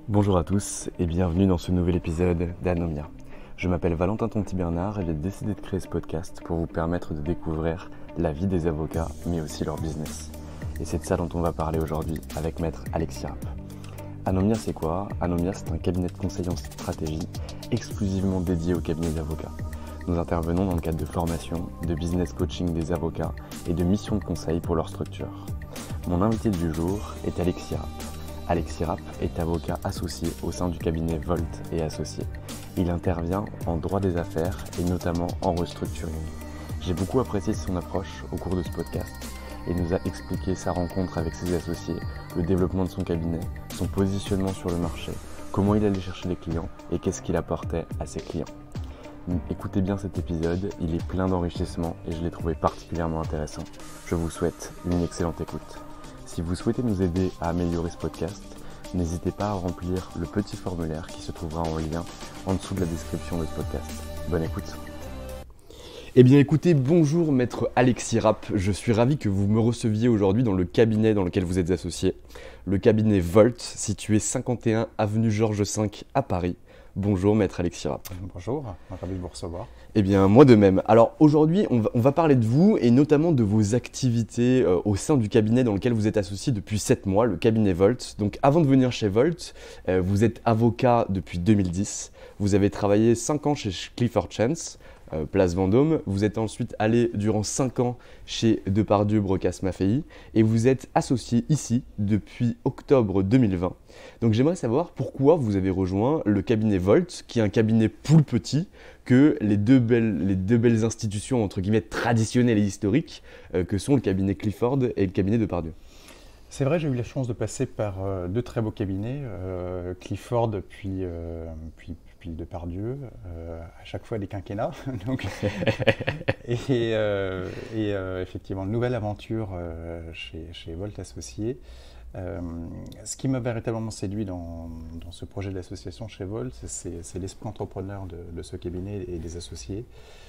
Bonjour à tous et bienvenue dans ce nouvel épisode d'Anomia. Je m'appelle Valentin Tonti-Bernard et j'ai décidé de créer ce podcast pour vous permettre de découvrir la vie des avocats mais aussi leur business. Et c'est de ça dont on va parler aujourd'hui avec maître Alexis Rapp. Anomia c'est quoi ? Anomia c'est un cabinet de conseil en stratégie exclusivement dédié aux cabinets d'avocats. Nous intervenons dans le cadre de formation, de business coaching des avocats et de missions de conseil pour leur structure. Mon invité du jour est Alexis Rapp. Alexis Rapp est avocat associé au sein du cabinet Volt et Associés. Il intervient en droit des affaires et notamment en restructuring. J'ai beaucoup apprécié son approche au cours de ce podcast et nous a expliqué sa rencontre avec ses associés, le développement de son cabinet, son positionnement sur le marché, comment il allait chercher les clients et qu'est-ce qu'il apportait à ses clients. Écoutez bien cet épisode, il est plein d'enrichissement et je l'ai trouvé particulièrement intéressant. Je vous souhaite une excellente écoute. Si vous souhaitez nous aider à améliorer ce podcast, n'hésitez pas à remplir le petit formulaire qui se trouvera en lien en dessous de la description de ce podcast. Bonne écoute. Eh bien écoutez, bonjour maître Alexis Rapp, je suis ravi que vous me receviez aujourd'hui dans le cabinet dans lequel vous êtes associé, le cabinet Volt, situé 51 avenue Georges V à Paris. Bonjour maître Alexis Rapp. Bonjour, ravi de vous recevoir. Eh bien moi de même. Alors aujourd'hui on va parler de vous et notamment de vos activités au sein du cabinet dans lequel vous êtes associé depuis 7 mois, le cabinet Volt. Donc avant de venir chez Volt, vous êtes avocat depuis 2010. Vous avez travaillé 5 ans chez Clifford Chance, Place Vendôme. Vous êtes ensuite allé durant 5 ans chez Depardieu Brocas Maffei et vous êtes associé ici depuis octobre 2020. Donc j'aimerais savoir pourquoi vous avez rejoint le cabinet Volt, qui est un cabinet plus petit que les deux belles institutions entre guillemets traditionnelles et historiques que sont le cabinet Clifford et le cabinet Depardieu. C'est vrai, j'ai eu la chance de passer par deux très beaux cabinets, Clifford puis Depardieu, à chaque fois des quinquennats. Donc, et effectivement, une nouvelle aventure chez Volt Associés. Ce qui m'a véritablement séduit dans ce projet d'association chez Volt, c'est l'esprit entrepreneur de ce cabinet et des associés.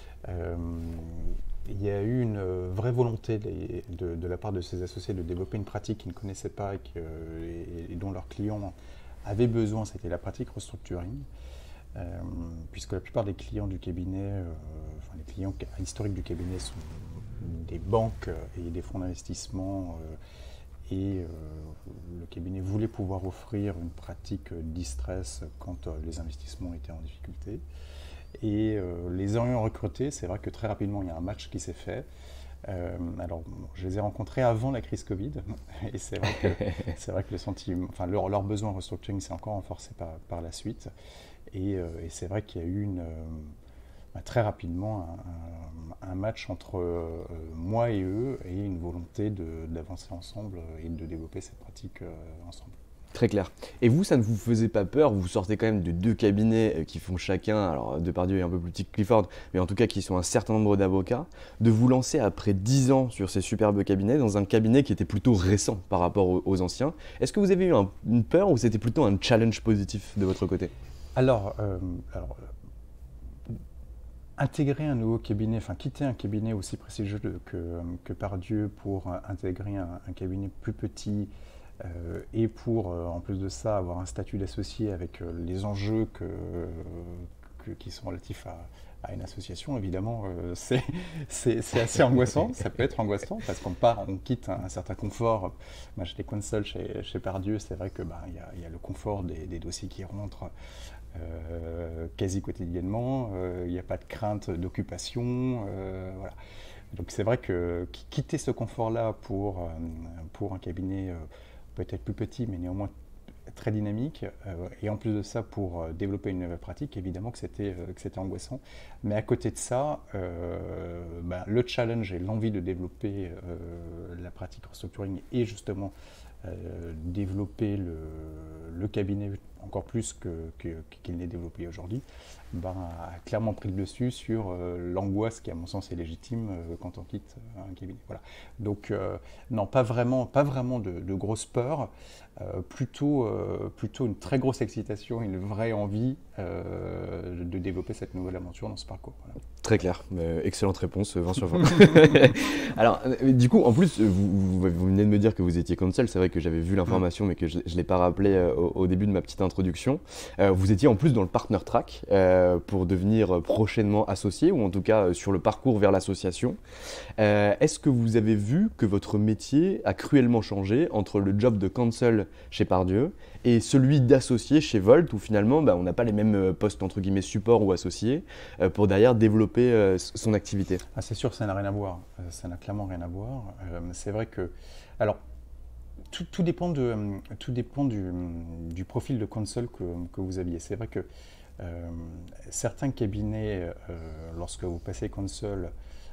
Il y a eu une vraie volonté de la part de ces associés de développer une pratique qu'ils ne connaissaient pas et dont leurs clients avaient besoin, c'était la pratique restructuring. Puisque la plupart des clients du cabinet, les clients historiques du cabinet sont des banques et des fonds d'investissement et le cabinet voulait pouvoir offrir une pratique distress quand les investissements étaient en difficulté. Et les ayant recrutés, c'est vrai que très rapidement, il y a un match qui s'est fait. Alors, je les ai rencontrés avant la crise Covid, et c'est vrai que le sentiment, leur besoin en restructuring s'est encore renforcé par la suite. Et c'est vrai qu'il y a eu très rapidement un match entre moi et eux, et une volonté d'avancer ensemble et de développer cette pratique ensemble. Très clair. Et vous, ça ne vous faisait pas peur? Vous sortez quand même de deux cabinets qui font chacun, alors Depardieu est un peu plus petit que Clifford, mais en tout cas qui sont un certain nombre d'avocats, de vous lancer après 10 ans sur ces superbes cabinets dans un cabinet qui était plutôt récent par rapport aux anciens. Est-ce que vous avez eu une peur ou c'était plutôt un challenge positif de votre côté? Alors, intégrer un nouveau cabinet, quitter un cabinet aussi prestigieux que Pardieu pour intégrer un cabinet plus petit et pour, en plus de ça, avoir un statut d'associé avec les enjeux qui sont relatifs à une association, évidemment, c'est assez angoissant. Ça peut être angoissant parce on quitte un certain confort. Moi, j'étais counsel chez Pardieu, c'est vrai que y a le confort des dossiers qui rentrent quasi quotidiennement, il n'y a pas de crainte d'occupation, voilà. Donc c'est vrai que quitter ce confort-là pour un cabinet peut-être plus petit, mais néanmoins très dynamique, et en plus de ça pour développer une nouvelle pratique, évidemment que c'était angoissant. Mais à côté de ça, le challenge et l'envie de développer la pratique restructuring et justement développer le cabinet encore plus qu'il n'est développé aujourd'hui, a clairement pris le dessus sur l'angoisse qui, à mon sens, est légitime quand on quitte un cabinet. Voilà. Donc, non, pas vraiment de grosses peurs, plutôt une très grosse excitation, une vraie envie de développer cette nouvelle aventure dans ce parcours. Voilà. Très clair, excellente réponse, 20 sur 20. Alors, du coup, en plus, vous venez de me dire que vous étiez counsel, c'est vrai que j'avais vu l'information, mais que je ne l'ai pas rappelé au début de ma petite introduction. Vous étiez en plus dans le partner track pour devenir prochainement associé, ou en tout cas sur le parcours vers l'association. Est-ce que vous avez vu que votre métier a cruellement changé entre le job de counsel chez Pardieu et celui d'associé chez Volt, où finalement on n'a pas les mêmes postes entre guillemets support ou associé pour derrière développer son activité? C'est sûr que ça n'a rien à voir, ça n'a clairement rien à voir. C'est vrai que, alors, tout dépend du profil de counsel que vous aviez. C'est vrai que certains cabinets, lorsque vous passez counsel,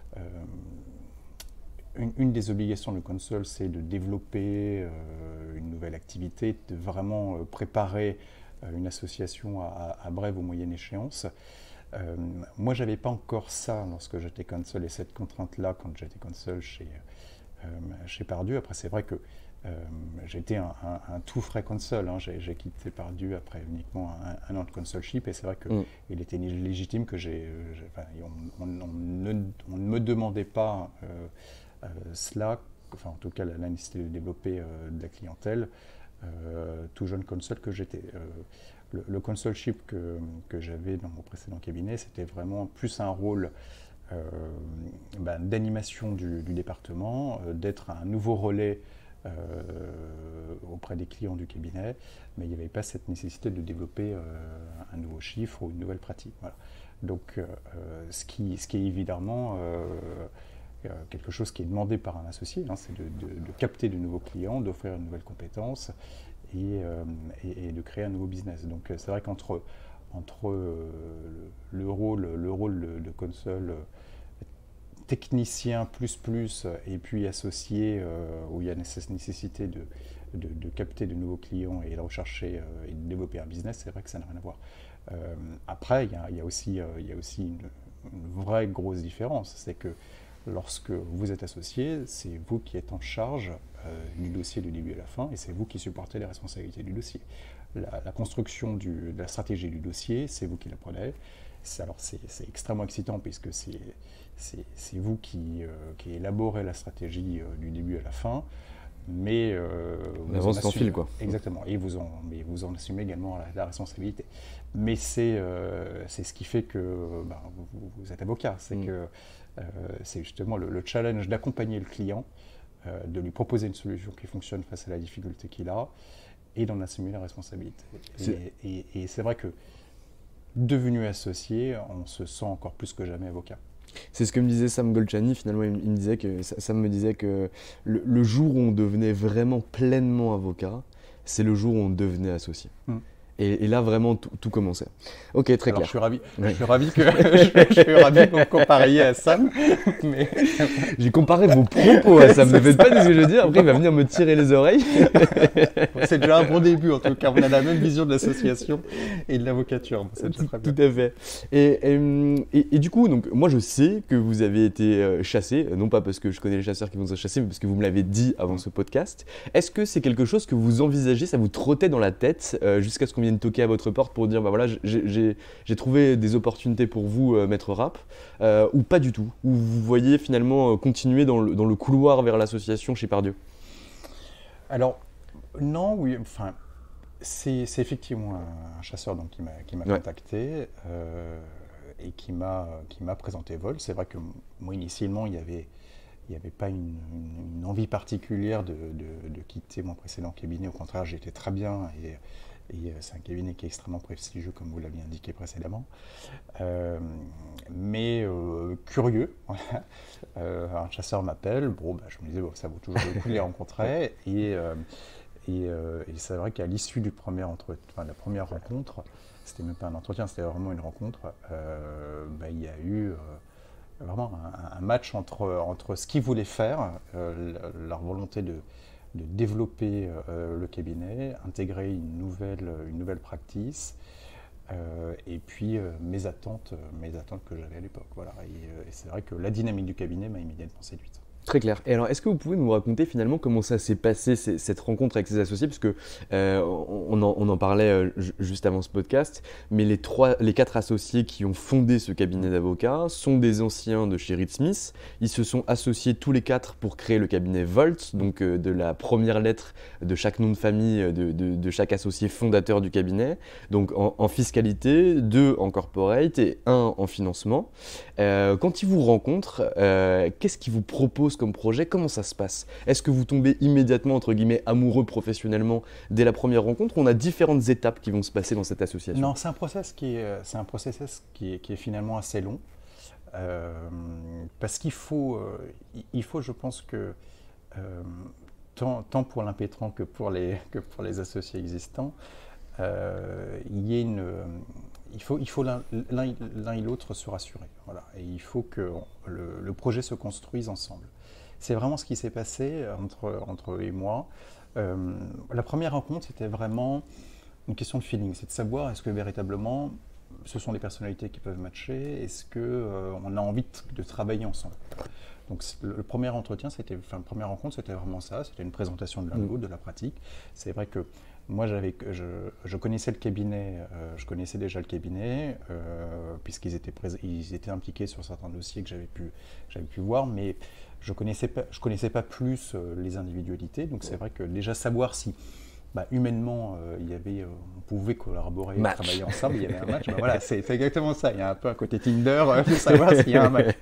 une des obligations de counsel, c'est de développer une nouvelle activité, de vraiment préparer une association à brève ou moyenne échéance. Moi, je n'avais pas encore ça lorsque j'étais counsel, et cette contrainte-là quand j'étais counsel chez Pardieu. Après, c'est vrai que j'étais un tout frais counsel. J'ai quitté Pardieu après uniquement un an de consulship, et c'est vrai qu'il était légitime que on ne me demandait pas cela, enfin en tout cas la nécessité de développer de la clientèle, tout jeune counsel que j'étais. Le consulship que j'avais dans mon précédent cabinet, c'était vraiment plus un rôle d'animation du département, d'être un nouveau relais auprès des clients du cabinet, mais il n'y avait pas cette nécessité de développer un nouveau chiffre ou une nouvelle pratique. Voilà. Donc ce qui est évidemment quelque chose qui est demandé par un associé, c'est de capter de nouveaux clients, d'offrir une nouvelle compétence et de créer un nouveau business. Donc c'est vrai qu'entre le rôle de counsel technicien et puis associé où il y a nécessité de capter de nouveaux clients et de rechercher et de développer un business, c'est vrai que ça n'a rien à voir. Après, il y a aussi une vraie grosse différence, c'est que lorsque vous êtes associé, c'est vous qui êtes en charge du dossier du début à la fin, et c'est vous qui supportez les responsabilités du dossier. La construction de la stratégie du dossier, c'est vous qui la prenez. Alors c'est extrêmement excitant puisque c'est vous qui élaborez la stratégie du début à la fin, mais on avance sans fil, quoi. Exactement, et vous en assumez également la responsabilité. Mais c'est ce qui fait que vous êtes avocat, c'est que c'est justement le challenge d'accompagner le client, de lui proposer une solution qui fonctionne face à la difficulté qu'il a, et d'en assumer la responsabilité. Et c'est vrai que devenu associé, on se sent encore plus que jamais avocat. C'est ce que me disait Sam Golchani. Finalement, Sam me disait que le jour où on devenait vraiment pleinement avocat, c'est le jour où on devenait associé. Et là, vraiment, tout commençait. Ok, très clair. Je suis ravi que vous compariez à Sam. Mais... J'ai comparé vos propos à Sam. Ne faites pas de ce que je veux dire. Après, il va venir me tirer les oreilles. C'est déjà un bon début, en tout cas. On a la même vision de l'association et de l'avocature. C'est très bien. Tout à fait. Et du coup, donc, moi, je sais que vous avez été chassé. Non pas parce que je connais les chasseurs qui vont se chasser, mais parce que vous me l'avez dit avant ce podcast. Est-ce que c'est quelque chose que vous envisagez, ça vous trottait dans la tête jusqu'à ce qu'on vienne toquer à votre porte pour dire voilà, j'ai trouvé des opportunités pour vous, maître Rapp, ou pas du tout, ou vous voyez finalement continuer dans le couloir vers l'association chez Pardieu? Alors non, oui, enfin c'est effectivement un chasseur donc, qui m'a contacté et qui m'a présenté Volt. C'est vrai que moi initialement il y avait pas une envie particulière de quitter mon précédent cabinet. Au contraire, j'étais très bien et c'est un cabinet qui est extrêmement prestigieux, comme vous l'aviez indiqué précédemment. Mais curieux, voilà. Un chasseur m'appelle, je me disais ça vaut toujours le coup de les rencontrer. Et c'est vrai qu'à l'issue la première rencontre, c'était même pas un entretien, c'était vraiment une rencontre, il y a eu vraiment un match entre ce qu'ils voulaient faire, leur volonté de développer le cabinet, intégrer une nouvelle practice, et puis mes attentes que j'avais à l'époque. Voilà. Et c'est vrai que la dynamique du cabinet m'a immédiatement séduite. Très clair. Et alors, est-ce que vous pouvez nous raconter finalement comment ça s'est passé, cette rencontre avec ces associés? Parce que on en parlait juste avant ce podcast, mais les quatre associés qui ont fondé ce cabinet d'avocats sont des anciens de chez Reed Smith. Ils se sont associés tous les quatre pour créer le cabinet Volt, donc de la première lettre de chaque nom de famille de chaque associé fondateur du cabinet. Donc en fiscalité, 2 en corporate et 1 en financement. Quand ils vous rencontrent, qu'est-ce qu'ils vous proposent comme projet? Comment ça se passe? Est-ce que vous tombez immédiatement, entre guillemets, amoureux professionnellement dès la première rencontre, ou on a différentes étapes qui vont se passer dans cette association? Non, c'est un processus qui est finalement assez long. Parce qu'il faut, je pense que tant pour l'impétrant que pour les associés existants, il faut l'un et l'autre se rassurer. Voilà. Et il faut que le projet se construise ensemble. C'est vraiment ce qui s'est passé entre eux et moi. La première rencontre, c'était vraiment une question de feeling. C'est de savoir est-ce que véritablement ce sont des personnalités qui peuvent matcher, est-ce qu'on a envie de travailler ensemble. Donc le premier entretien, la première rencontre, c'était vraiment ça, c'était une présentation de l'un de l'autre, de la pratique. C'est vrai que moi, je connaissais le cabinet, je connaissais déjà le cabinet, puisqu'ils étaient impliqués sur certains dossiers que j'avais pu voir, mais je connaissais pas plus les individualités. Donc c'est vrai que déjà savoir si humainement, on pouvait collaborer, travailler ensemble, il y avait un match. Voilà, c'est exactement ça. Il y a un peu un côté Tinder pour savoir s'il y a un match.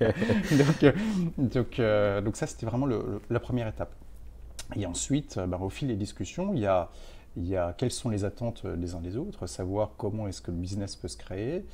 Donc ça, c'était vraiment la première étape. Et ensuite, au fil des discussions, il y a quelles sont les attentes des uns des autres, savoir comment est-ce que le business peut se créer,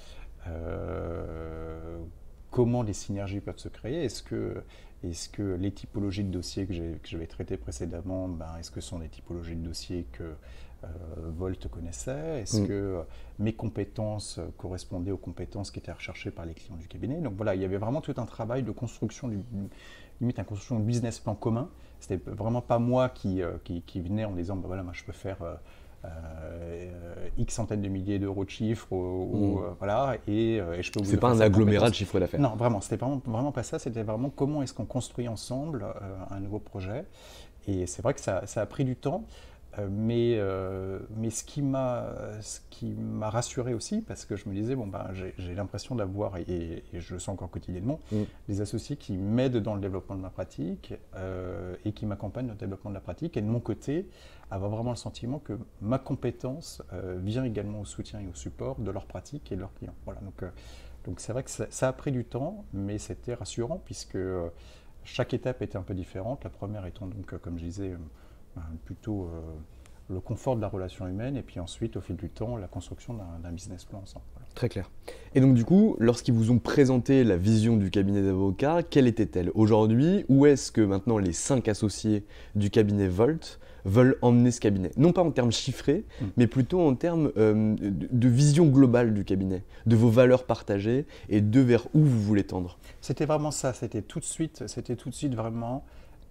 comment les synergies peuvent se créer, est-ce que les typologies de dossiers que j'avais traités précédemment, est-ce que ce sont des typologies de dossiers que Volt connaissait? Est-ce que mes compétences correspondaient aux compétences qui étaient recherchées par les clients du cabinet? Donc voilà, il y avait vraiment tout un travail de construction limite une construction de business plan commun. C'était vraiment pas moi qui venais en disant voilà, moi je peux faire X centaines de milliers d'euros de chiffre voilà, et je peux vous. C'est pas un agglomérat de chiffre d'affaires. Non, vraiment, c'était vraiment pas ça. C'était vraiment comment est-ce qu'on construit ensemble un nouveau projet. Et c'est vrai que ça a pris du temps. Mais ce qui m'a rassuré aussi, parce que je me disais, j'ai l'impression d'avoir, et je le sens encore quotidiennement, des associés qui m'aident dans le développement de ma pratique et qui m'accompagnent dans le développement de la pratique. Et de mon côté, avoir vraiment le sentiment que ma compétence vient également au soutien et au support de leur pratique et de leurs clients. Voilà, donc c'est vrai que ça a pris du temps, mais c'était rassurant puisque chaque étape était un peu différente. La première étant donc, comme je disais, plutôt le confort de la relation humaine, et puis ensuite, au fil du temps, la construction d'un business plan ensemble. Voilà. Très clair. Et donc du coup, lorsqu'ils vous ont présenté la vision du cabinet d'avocats, quelle était-elle? Aujourd'hui, où est-ce que maintenant les 5 associés du cabinet Volt veulent emmener ce cabinet? Non pas en termes chiffrés, mais plutôt en termes de vision globale du cabinet, de vos valeurs partagées et de vers où vous voulez tendre. C'était vraiment ça, c'était tout de suite vraiment...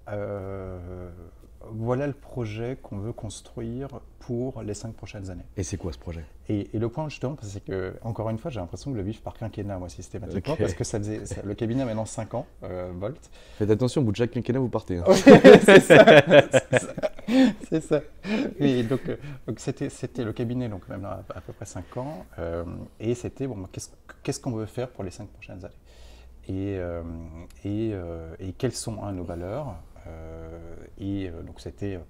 voilà le projet qu'on veut construire pour les 5 prochaines années. Et c'est quoi ce projet? Et le point justement, c'est que, encore une fois, j'ai l'impression de le vivre par quinquennat, moi, systématiquement, parce que le cabinet a maintenant 5 ans, Volt. Faites attention, au bout de chaque quinquennat, vous partez. Hein. Oui, c'est ça. C'est ça. Et donc c'était le cabinet, donc même à peu près 5 ans, et c'était, qu'est-ce qu'on veut faire pour les 5 prochaines années? Et quelles sont nos valeurs? Donc c'était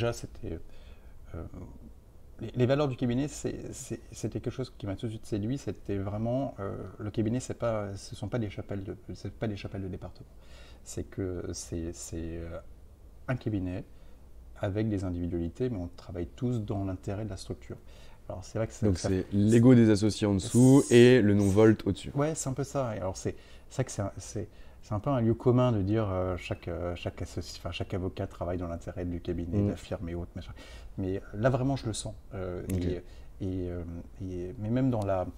les valeurs du cabinet, c'était quelque chose qui m'a tout de suite séduit. C'était vraiment le cabinet, ce sont pas des chapelles de département. C'est un cabinet avec des individualités, mais on travaille tous dans l'intérêt de la structure. Alors c'est vrai que donc c'est l'ego des associés en dessous et le nom Volt au-dessus. Ouais, c'est un peu ça. Et alors c'est ça que c'est un peu un lieu commun de dire chaque avocat travaille dans l'intérêt du cabinet, de la firme et autres. Mais là, vraiment, je le sens. Okay. Mais même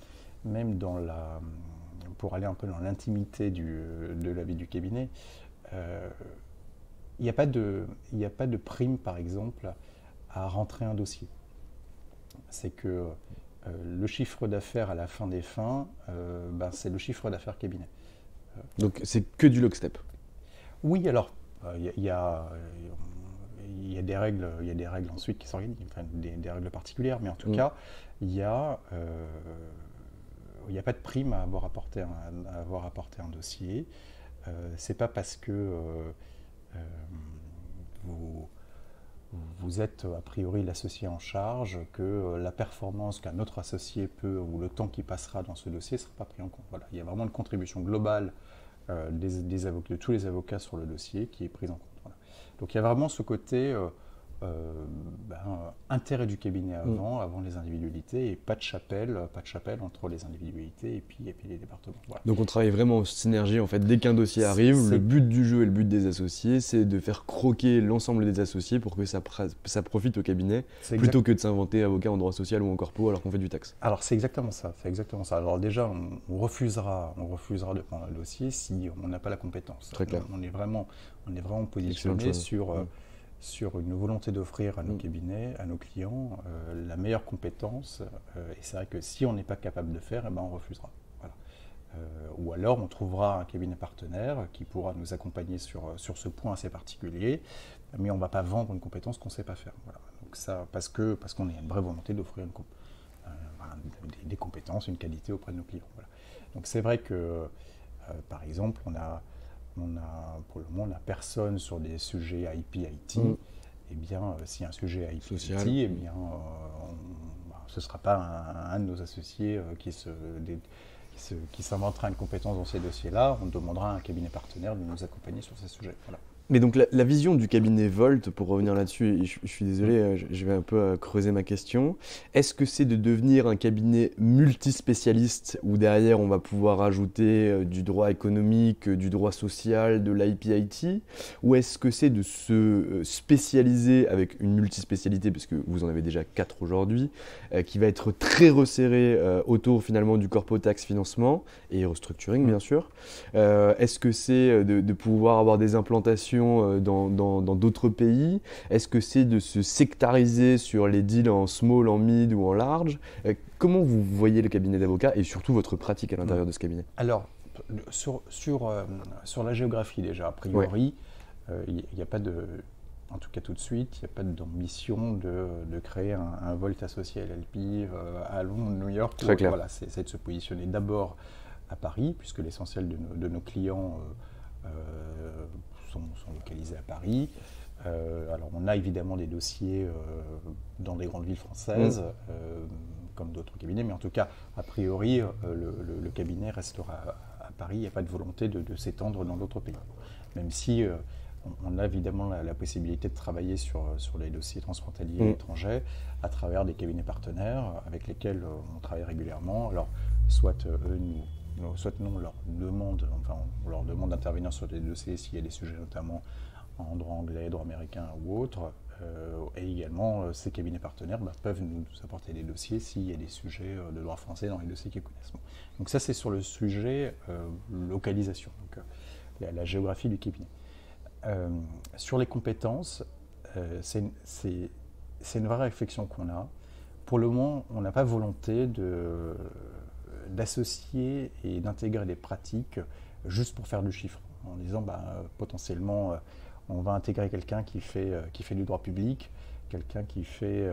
pour aller un peu dans l'intimité de la vie du cabinet, il n'y a pas de prime, par exemple, à rentrer un dossier. C'est que le chiffre d'affaires à la fin des fins, c'est le chiffre d'affaires cabinet. Donc c'est que du lockstep? Oui, alors il y a des règles, ensuite qui s'organisent, enfin, des règles particulières, mais en tout cas, il n'y a pas de prime à avoir apporté un dossier. C'est pas parce que vous êtes a priori l'associé en charge que la performance qu'un autre associé peut ou le temps qui passera dans ce dossier ne sera pas pris en compte. Voilà. Il y a vraiment une contribution globale de tous les avocats sur le dossier qui est prise en compte. Voilà. Donc il y a vraiment ce côté intérêt du cabinet avant les individualités, et pas de chapelle entre les individualités et puis les départements. Voilà. Donc on travaille vraiment en synergie en fait. Dès qu'un dossier arrive, le but du jeu et le but des associés, c'est de faire croquer l'ensemble des associés pour que ça profite au cabinet, plutôt que de s'inventer avocat en droit social ou en corpo alors qu'on fait du taxe. Alors c'est exactement ça. Alors déjà, on refusera de prendre un dossier si on n'a pas la compétence. Très clair. On est vraiment positionné sur une volonté d'offrir à nos cabinets, à nos clients, la meilleure compétence. Et c'est vrai que si on n'est pas capable de faire, on refusera. Voilà. Ou alors on trouvera un cabinet partenaire qui pourra nous accompagner sur ce point assez particulier, mais on ne va pas vendre une compétence qu'on ne sait pas faire. Voilà. Donc ça, parce qu'on a une vraie volonté d'offrir des compétences, une qualité auprès de nos clients. Voilà. Donc c'est vrai que, par exemple, pour le moment, on n'a personne sur des sujets IP-IT. Eh bien, s'il y a un sujet IP-IT, eh bien, ce ne sera pas un de nos associés qui s'inventera une compétence dans ces dossiers-là. On demandera à un cabinet partenaire de nous accompagner sur ces sujets. Voilà. Mais donc la vision du cabinet Volt, pour revenir là-dessus, et je suis désolé, je vais un peu creuser ma question, est-ce que c'est de devenir un cabinet multispécialiste où derrière on va pouvoir ajouter du droit économique, du droit social, de l'IP-IT, ou est-ce que c'est de se spécialiser avec une multispécialité, parce que vous en avez déjà 4 aujourd'hui, qui va être très resserré autour finalement du corpo tax financement et restructuring bien sûr. Est-ce que c'est de pouvoir avoir des implantations dans d'autres pays? Est-ce que c'est de se sectariser sur les deals en small, en mid ou en large? Comment vous voyez le cabinet d'avocats et surtout votre pratique à l'intérieur de ce cabinet? Alors, sur la géographie déjà, a priori, il n'y a pas de... En tout cas tout de suite, il n'y a pas d'ambition de créer un Volt associé à LLP à Londres, New York. Très clair. Voilà, c'est de se positionner d'abord à Paris, puisque l'essentiel de nos clients sont localisés à Paris. Alors on a évidemment des dossiers dans les grandes villes françaises, comme d'autres cabinets, mais en tout cas, a priori, le cabinet restera à Paris. Il n'y a pas de volonté de s'étendre dans d'autres pays. Même si on a évidemment la possibilité de travailler sur les dossiers transfrontaliers étrangers à travers des cabinets partenaires avec lesquels on travaille régulièrement. Alors, soit nous, on leur demande d'intervenir sur des dossiers s'il y a des sujets notamment en droit anglais, droit américain ou autre. Et également, ces cabinets partenaires peuvent nous apporter des dossiers s'il y a des sujets de droit français dans les dossiers qu'ils connaissent. Donc ça, c'est sur le sujet localisation, donc la géographie du cabinet. Sur les compétences, c'est une vraie réflexion qu'on a. Pour le moment, on n'a pas volonté d'associer et d'intégrer des pratiques juste pour faire du chiffre, en disant potentiellement on va intégrer quelqu'un qui fait du droit public, quelqu'un qui fait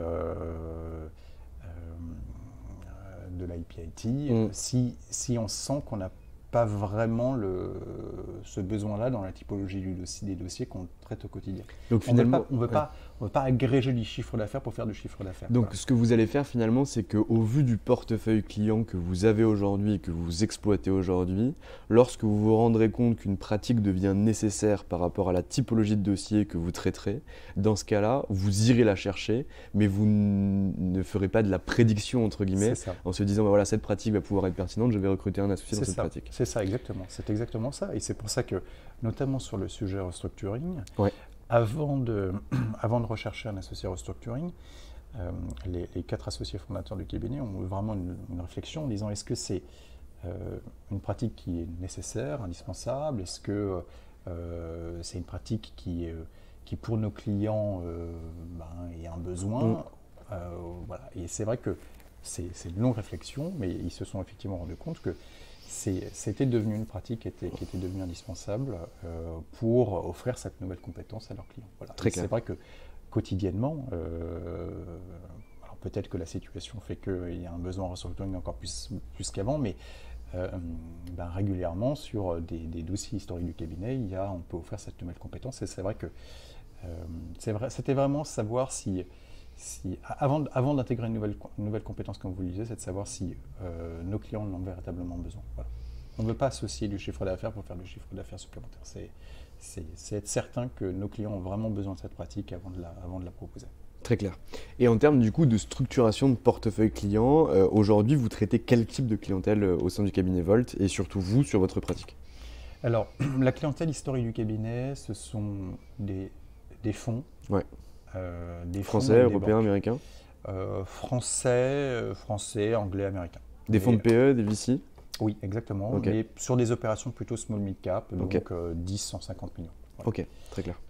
de l'IP-IT, si on sent qu'on n'a pas vraiment ce besoin-là dans la typologie des dossiers qu'on traite au quotidien. Donc finalement, on ne veut pas agréger du chiffre d'affaires pour faire du chiffre d'affaires. Donc ce que vous allez faire finalement, c'est qu'au vu du portefeuille client que vous avez aujourd'hui et que vous exploitez aujourd'hui, lorsque vous vous rendrez compte qu'une pratique devient nécessaire par rapport à la typologie de dossier que vous traiterez, dans ce cas-là, vous irez la chercher, mais vous ne ferez pas de la prédiction entre guillemets, en se disant voilà, cette pratique va pouvoir être pertinente, je vais recruter un associé dans cette pratique. C'est ça, exactement. C'est exactement ça. Et c'est pour ça que, notamment sur le sujet restructuring, avant de rechercher un associé restructuring, les 4 associés fondateurs du cabinet ont vraiment une réflexion en disant est-ce que c'est une pratique qui est nécessaire, indispensable? Est-ce que c'est une pratique qui pour nos clients, est un besoin? Voilà. Et c'est vrai que c'est une longue réflexion, mais ils se sont effectivement rendus compte que c'était devenu une pratique qui était devenue indispensable pour offrir cette nouvelle compétence à leurs clients. Voilà. Très clair. C'est vrai que quotidiennement, alors peut-être que la situation fait qu'il y a un besoin en restructuring encore plus qu'avant, mais régulièrement sur des dossiers historiques du cabinet, on peut offrir cette nouvelle compétence. Et c'est vrai que c'était vraiment savoir si avant d'intégrer une nouvelle compétence, comme vous le disiez, c'est de savoir si nos clients en ont véritablement besoin. Voilà. On ne veut pas associer du chiffre d'affaires pour faire du chiffre d'affaires supplémentaire. C'est être certain que nos clients ont vraiment besoin de cette pratique avant de la proposer. Très clair. Et en termes du coup de structuration de portefeuille client, aujourd'hui vous traitez quel type de clientèle au sein du cabinet Volt et surtout vous sur votre pratique? Alors, la clientèle historique du cabinet, ce sont des fonds. Ouais. Des Français, fonds européens, américains? Français, anglais, américains. Des fonds de PE, des VC? Oui, exactement. Okay. Mais sur des opérations plutôt small mid cap, donc 10-150 millions. Voilà. Ok, très clair.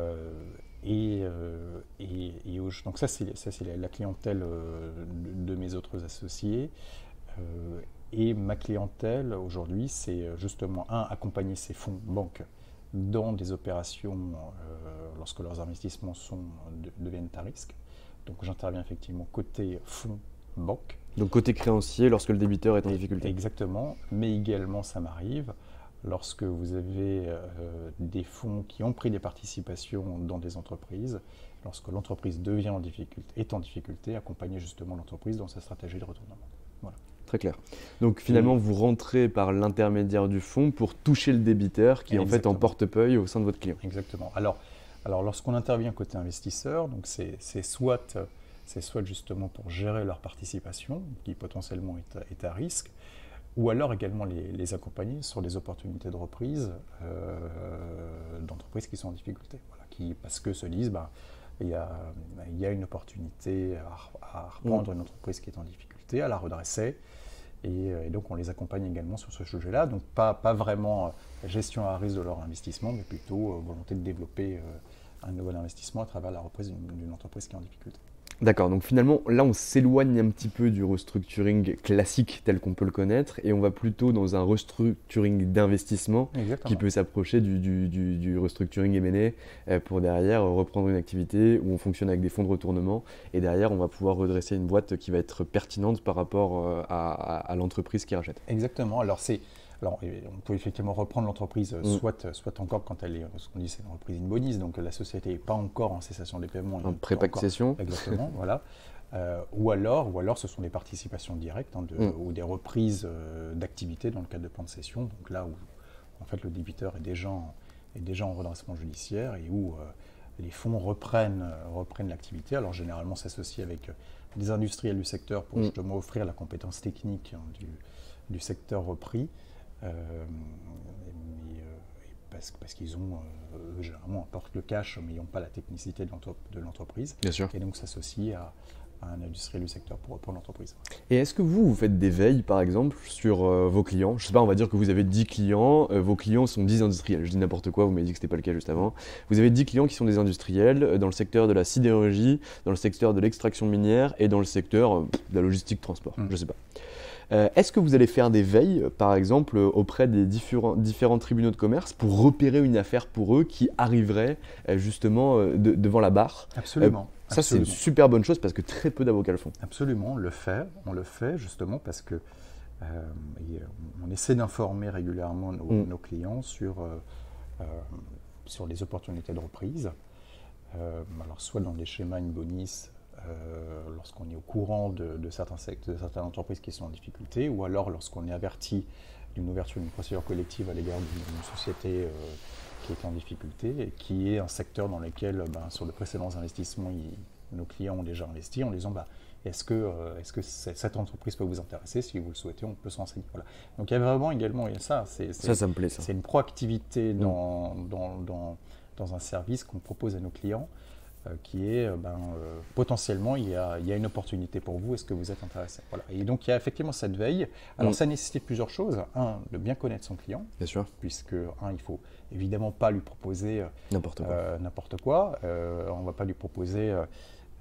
Donc ça, c'est la clientèle de mes autres associés. Et ma clientèle aujourd'hui, c'est justement, accompagner ces fonds banques dans des opérations lorsque leurs investissements deviennent à risque. Donc j'interviens effectivement côté fonds banque. Donc côté créancier lorsque le débiteur est en difficulté. Exactement, mais également ça m'arrive lorsque vous avez des fonds qui ont pris des participations dans des entreprises, lorsque l'entreprise est en difficulté, accompagner justement l'entreprise dans sa stratégie de retournement. Voilà. Très clair. Donc finalement, vous rentrez par l'intermédiaire du fonds pour toucher le débiteur qui est en fait en portefeuille au sein de votre client. Exactement. Alors lorsqu'on intervient côté investisseur, donc c'est soit justement pour gérer leur participation, qui potentiellement est à risque, ou alors également les accompagner sur des opportunités de reprise d'entreprises qui sont en difficulté. Voilà, parce que se disent, il y a une opportunité à reprendre une entreprise qui est en difficulté, à la redresser. Et donc on les accompagne également sur ce sujet-là. Donc pas vraiment gestion à risque de leur investissement, mais plutôt volonté de développer un nouvel investissement à travers la reprise d'une entreprise qui est en difficulté. D'accord, donc finalement là on s'éloigne un petit peu du restructuring classique tel qu'on peut le connaître et on va plutôt dans un restructuring d'investissement qui peut s'approcher du restructuring M&A pour derrière reprendre une activité où on fonctionne avec des fonds de retournement et derrière on va pouvoir redresser une boîte qui va être pertinente par rapport à l'entreprise qui rachète. Exactement, alors on peut effectivement reprendre l'entreprise, soit encore quand elle est, ce qu'on dit, c'est une reprise in bonis, donc la société n'est pas encore en cessation des paiements. En pré-pacte-cession. Exactement, voilà. Ou alors ce sont des participations directes ou des reprises d'activité dans le cadre de plans de cession, donc là où en fait le débiteur est déjà en redressement judiciaire et où les fonds reprennent l'activité. Alors généralement s'associent avec des industriels du secteur pour justement offrir la compétence technique du secteur repris. Parce qu'ils ont généralement apportent le cash mais ils n'ont pas la technicité de l'entreprise. Bien sûr. Et donc s'associent à un industriel du secteur pour l'entreprise. Et est-ce que vous faites des veilles par exemple sur vos clients? Je sais pas, on va dire que vous avez 10 clients, vos clients sont 10 industriels, je dis n'importe quoi, vous m'avez dit que ce n'était pas le cas juste avant. Vous avez 10 clients qui sont des industriels dans le secteur de la sidérurgie, dans le secteur de l'extraction minière et dans le secteur de la logistique transport, je sais pas. Est-ce que vous allez faire des veilles, par exemple, auprès des différents tribunaux de commerce pour repérer une affaire pour eux qui arriverait justement devant la barre? Absolument. Ça, c'est une super bonne chose parce que très peu d'avocats le font. Absolument, on le fait justement parce que on essaie d'informer régulièrement nos clients sur les opportunités de reprise. Alors soit dans des schémas in bonis, lorsqu'on est au courant de certaines entreprises qui sont en difficulté, ou alors lorsqu'on est averti d'une ouverture d'une procédure collective à l'égard d'une société qui est en difficulté et qui est un secteur dans lequel, sur de précédents investissements, nos clients ont déjà investi en disant est-ce que cette entreprise peut vous intéresser? Si vous le souhaitez, on peut s'en renseigner. Voilà. Donc il y a vraiment également ça. Ça me plaît ça. C'est une proactivité dans un service qu'on propose à nos clients. Qui est potentiellement il y a une opportunité pour vous, est-ce que vous êtes intéressé? Voilà. Et donc il y a effectivement cette veille. Alors ça nécessite plusieurs choses. De bien connaître son client, bien sûr, puisque il faut évidemment pas lui proposer n'importe quoi. On ne va pas lui proposer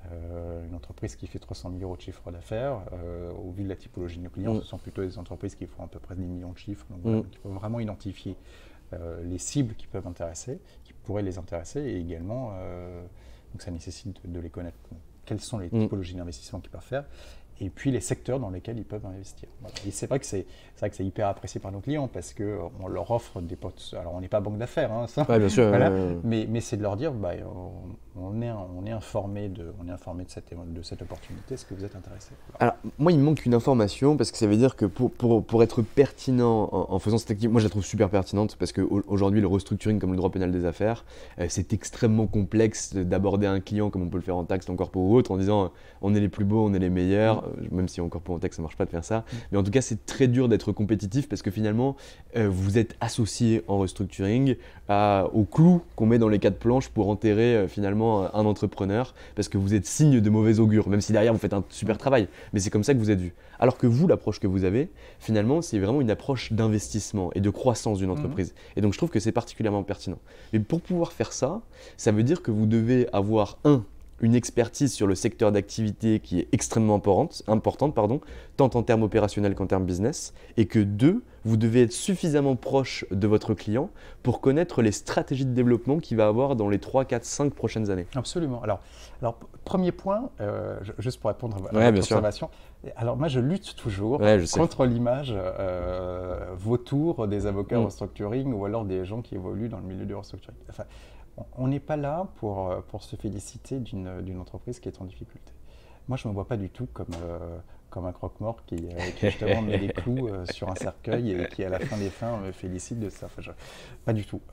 une entreprise qui fait 300 000 euros de chiffre d'affaires, au vu de la typologie de nos clients, ce sont plutôt des entreprises qui font à peu près 10 millions de chiffres. Donc, donc il faut vraiment identifier les cibles qui peuvent intéresser, qui pourraient les intéresser, et également, donc ça nécessite de les connaître. Donc, quelles sont les typologies d'investissement qu'ils peuvent faire, et puis les secteurs dans lesquels ils peuvent investir. Voilà. Et c'est vrai que c'est hyper apprécié par nos clients parce qu'on leur offre des potes. Alors on n'est pas banque d'affaires, hein, ça. Ouais, bien sûr. Voilà. Mais c'est de leur dire, on est informé de cette opportunité. Est-ce que vous êtes intéressé? Alors moi il me manque une information parce que ça veut dire que pour être pertinent en faisant cette activité, moi je la trouve super pertinente parce qu'aujourd'hui le restructuring comme le droit pénal des affaires, c'est extrêmement complexe d'aborder un client comme on peut le faire en taxe, en corpo ou autre, en disant on est les plus beaux, on est les meilleurs. Même si encore pour en texte ça marche pas de faire ça, mais en tout cas c'est très dur d'être compétitif parce que finalement vous êtes associé en restructuring au clou qu'on met dans les quatre planches pour enterrer finalement un entrepreneur, parce que vous êtes signe de mauvais augure, même si derrière vous faites un super travail, mais c'est comme ça que vous êtes vu. Alors que vous, l'approche que vous avez, finalement c'est vraiment une approche d'investissement et de croissance d'une entreprise, et donc je trouve que c'est particulièrement pertinent. Mais pour pouvoir faire ça, ça veut dire que vous devez avoir une expertise sur le secteur d'activité qui est extrêmement importante, tant en termes opérationnels qu'en termes business, et que 2, vous devez être suffisamment proche de votre client pour connaître les stratégies de développement qu'il va avoir dans les 3, 4, 5 prochaines années. Absolument. Alors premier point, juste pour répondre à votre observation, alors moi je lutte toujours contre l'image vautour des avocats restructuring ou alors des gens qui évoluent dans le milieu du restructuring. Enfin, on n'est pas là pour se féliciter d'une entreprise qui est en difficulté. Moi, je ne me vois pas du tout comme un croque-mort qui justement met des clous sur un cercueil et qui, à la fin des fins, me félicite de ça. Enfin, pas du tout.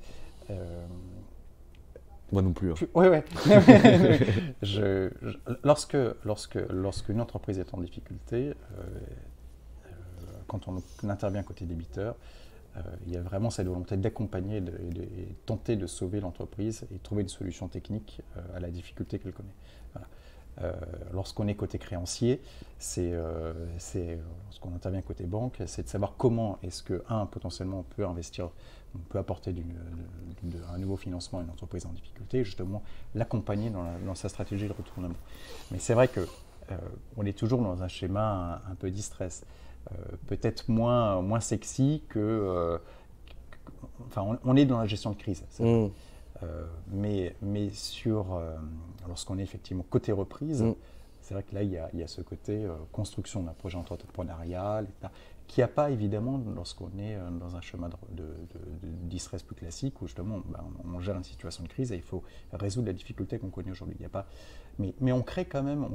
Moi non plus. Hein. Oui. Lorsqu'une entreprise est en difficulté, quand on intervient côté débiteur, il y a vraiment cette volonté d'accompagner et de tenter de sauver l'entreprise et trouver une solution technique à la difficulté qu'elle connaît. Voilà. Lorsqu'on est côté créancier, lorsqu'on intervient côté banque, c'est de savoir comment est-ce que, potentiellement on peut investir, on peut apporter un nouveau financement à une entreprise en difficulté et justement l'accompagner dans sa stratégie de retournement. Mais c'est vrai qu'on est toujours dans un schéma un peu distress. Peut-être moins sexy que... enfin, on est dans la gestion de crise. Mais lorsqu'on est effectivement côté reprise, c'est vrai que là, il y a ce côté construction d'un projet entrepreneurial, qui n'y a pas évidemment lorsqu'on est dans un chemin de distress plus classique où justement on gère une situation de crise et il faut résoudre la difficulté qu'on connaît aujourd'hui. Il y a pas, mais on crée quand même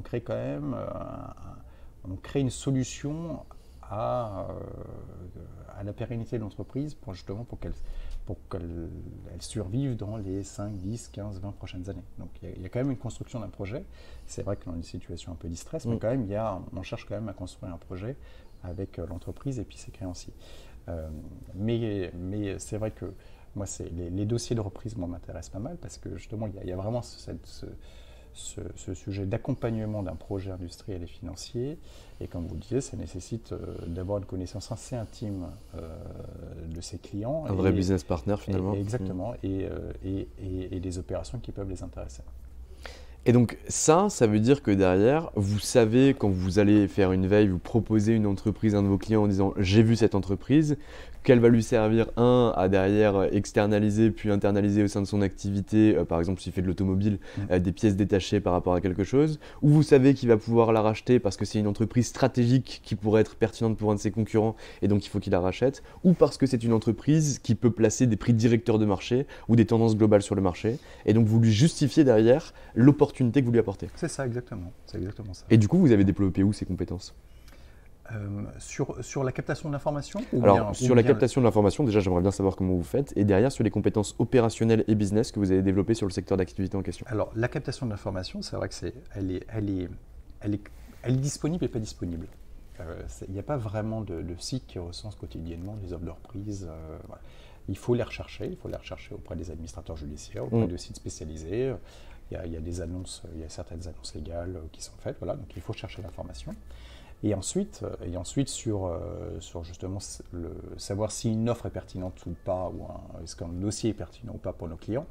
une solution à la pérennité de l'entreprise pour qu'elle survive dans les 5, 10, 15, 20 prochaines années. Donc il y a quand même une construction d'un projet. C'est vrai que dans une situation un peu distress, mais quand même on cherche quand même à construire un projet avec l'entreprise et puis ses créanciers. Mais c'est vrai que moi les dossiers de reprise m'intéressent pas mal parce que justement il y a vraiment ce sujet d'accompagnement d'un projet industriel et financier. Et comme vous le disiez, ça nécessite d'avoir une connaissance assez intime de ses clients. Un vrai business partner finalement. Exactement, et des opérations qui peuvent les intéresser. Et donc ça veut dire que derrière, vous savez quand vous allez faire une veille, vous proposez une entreprise à un de vos clients en disant « j'ai vu cette entreprise », qu'elle va lui servir, à derrière externaliser puis internaliser au sein de son activité, par exemple s'il fait de l'automobile, des pièces détachées par rapport à quelque chose, ou vous savez qu'il va pouvoir la racheter parce que c'est une entreprise stratégique qui pourrait être pertinente pour un de ses concurrents et donc il faut qu'il la rachète, ou parce que c'est une entreprise qui peut placer des prix directeurs de marché ou des tendances globales sur le marché, et donc vous lui justifiez derrière l'opportunité que vous lui apportez. C'est ça, exactement. C'est exactement ça. Et du coup, vous avez développé où ces compétences ? Sur la captation de l'information sur la captation de l'information, déjà j'aimerais bien savoir comment vous faites, et derrière sur les compétences opérationnelles et business que vous avez développées sur le secteur d'activité en question. Alors la captation de l'information, c'est vrai que elle est disponible et pas disponible. Il n'y a pas vraiment de site qui recense quotidiennement les offres de reprise. Voilà. Il faut les rechercher auprès des administrateurs judiciaires, auprès de sites spécialisés. Il y a des annonces, il y a certaines annonces légales qui sont faites, voilà, donc il faut chercher l'information. Et ensuite sur justement savoir si une offre est pertinente ou pas, ou est-ce qu'un dossier est pertinent ou pas pour nos clients,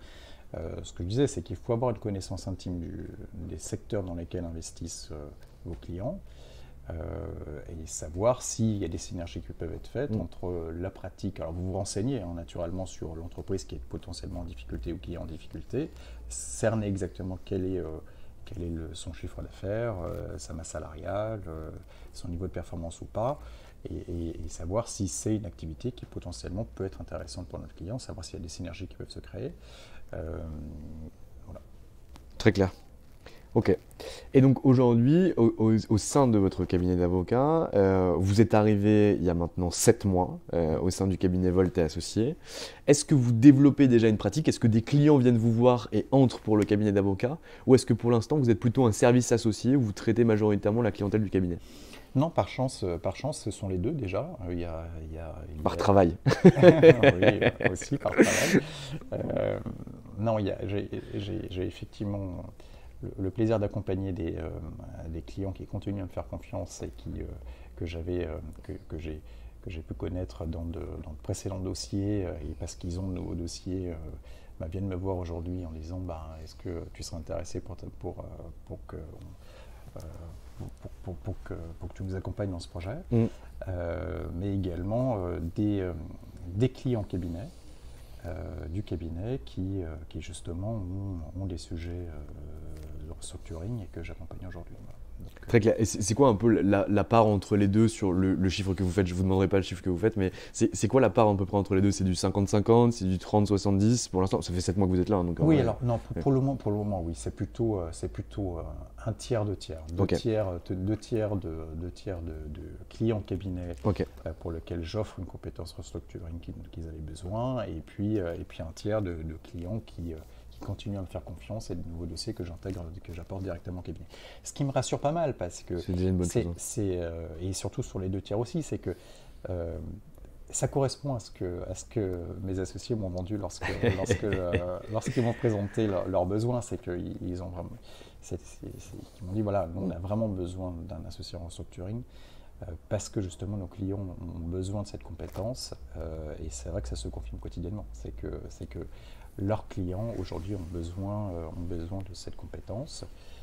Ce que je disais, c'est qu'il faut avoir une connaissance intime des secteurs dans lesquels investissent vos clients et savoir s'il y a des synergies qui peuvent être faites entre la pratique. Alors vous vous renseignez naturellement sur l'entreprise qui est potentiellement en difficulté ou qui est en difficulté, cerner exactement quel est son chiffre d'affaires, sa masse salariale, son niveau de performance ou pas, et savoir si c'est une activité qui potentiellement peut être intéressante pour notre client, savoir s'il y a des synergies qui peuvent se créer. Voilà. Très clair. Ok. Et donc aujourd'hui, au sein de votre cabinet d'avocat, vous êtes arrivé il y a maintenant 7 mois au sein du cabinet Volt et Associés. Est-ce que vous développez déjà une pratique? Est-ce que des clients viennent vous voir et entrent pour le cabinet d'avocat? Ou est-ce que pour l'instant, vous êtes plutôt un service associé où vous traitez majoritairement la clientèle du cabinet? Non, par chance, ce sont les deux déjà. Par travail. Oui, aussi par travail. Non, j'ai effectivement le plaisir d'accompagner des clients qui continuent à me faire confiance et que j'ai pu connaître dans de précédents dossiers, et parce qu'ils ont de nouveaux dossiers, viennent me voir aujourd'hui en disant est-ce que tu serais intéressé pour que tu nous accompagnes dans ce projet, mais également des clients cabinet, du cabinet qui justement ont des sujets de restructuring et que j'accompagne aujourd'hui. Voilà. Donc, très clair. Et c'est quoi un peu la part entre les deux sur le chiffre que vous faites? Je ne vous demanderai pas le chiffre que vous faites, mais c'est quoi la part à peu près entre les deux? C'est du 50-50, c'est du 30-70? Pour l'instant, ça fait 7 mois que vous êtes là. Hein, donc, oui, alors non, pour le moment, oui, c'est plutôt un tiers, deux tiers. Deux tiers de clients cabinet pour lesquels j'offre une compétence restructuring qu'ils avaient besoin, et puis un tiers de clients qui continuent à me faire confiance et de nouveaux dossiers que j'intègre, que j'apporte directement au cabinet. Ce qui me rassure pas mal, parce que c'est déjà une bonne chose. Et surtout sur les deux tiers aussi, c'est que ça correspond à ce que mes associés m'ont vendu lorsqu'ils m'ont présenté leurs besoins. C'est qu'ils ont vraiment, ils m'ont dit voilà, nous, on a vraiment besoin d'un associé en restructuring parce que justement nos clients ont besoin de cette compétence, et c'est vrai que ça se confirme quotidiennement. C'est que leurs clients aujourd'hui ont besoin de cette compétence.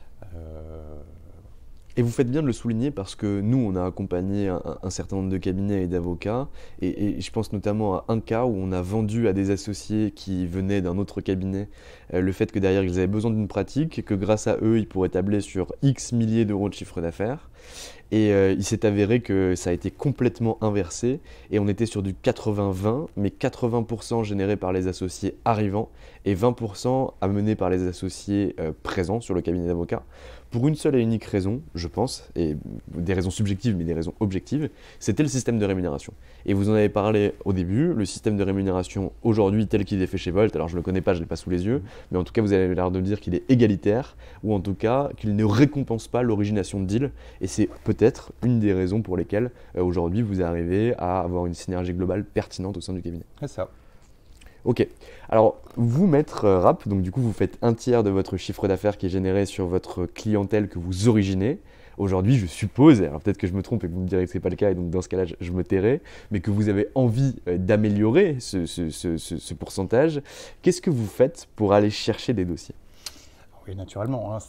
Et vous faites bien de le souligner parce que nous, on a accompagné un certain nombre de cabinets et d'avocats, et je pense notamment à un cas où on a vendu à des associés qui venaient d'un autre cabinet le fait que derrière ils avaient besoin d'une pratique, que grâce à eux, ils pourraient tabler sur X milliers d'euros de chiffre d'affaires. Et il s'est avéré que ça a été complètement inversé, et on était sur du 80-20, mais 80% généré par les associés arrivants et 20% amené par les associés présents sur le cabinet d'avocats, pour une seule et unique raison, je pense, et des raisons subjectives mais des raisons objectives, c'était le système de rémunération. Et vous en avez parlé au début, le système de rémunération aujourd'hui tel qu'il est fait chez Volt, alors je ne le connais pas, je ne l'ai pas sous les yeux, mais en tout cas vous avez l'air de me dire qu'il est égalitaire, ou en tout cas qu'il ne récompense pas l'origination de deal, et c'est peut-être une des raisons pour lesquelles aujourd'hui vous arrivez à avoir une synergie globale pertinente au sein du cabinet. C'est ça. Ok, alors vous, maître Rapp, donc du coup vous faites un tiers de votre chiffre d'affaires qui est généré sur votre clientèle que vous originez. Aujourd'hui, je suppose, alors peut-être que je me trompe et que vous me direz que ce n'est pas le cas, et donc dans ce cas-là, je me tairai, mais que vous avez envie d'améliorer ce pourcentage. Qu'est-ce que vous faites pour aller chercher des dossiers? Oui, naturellement. Hein,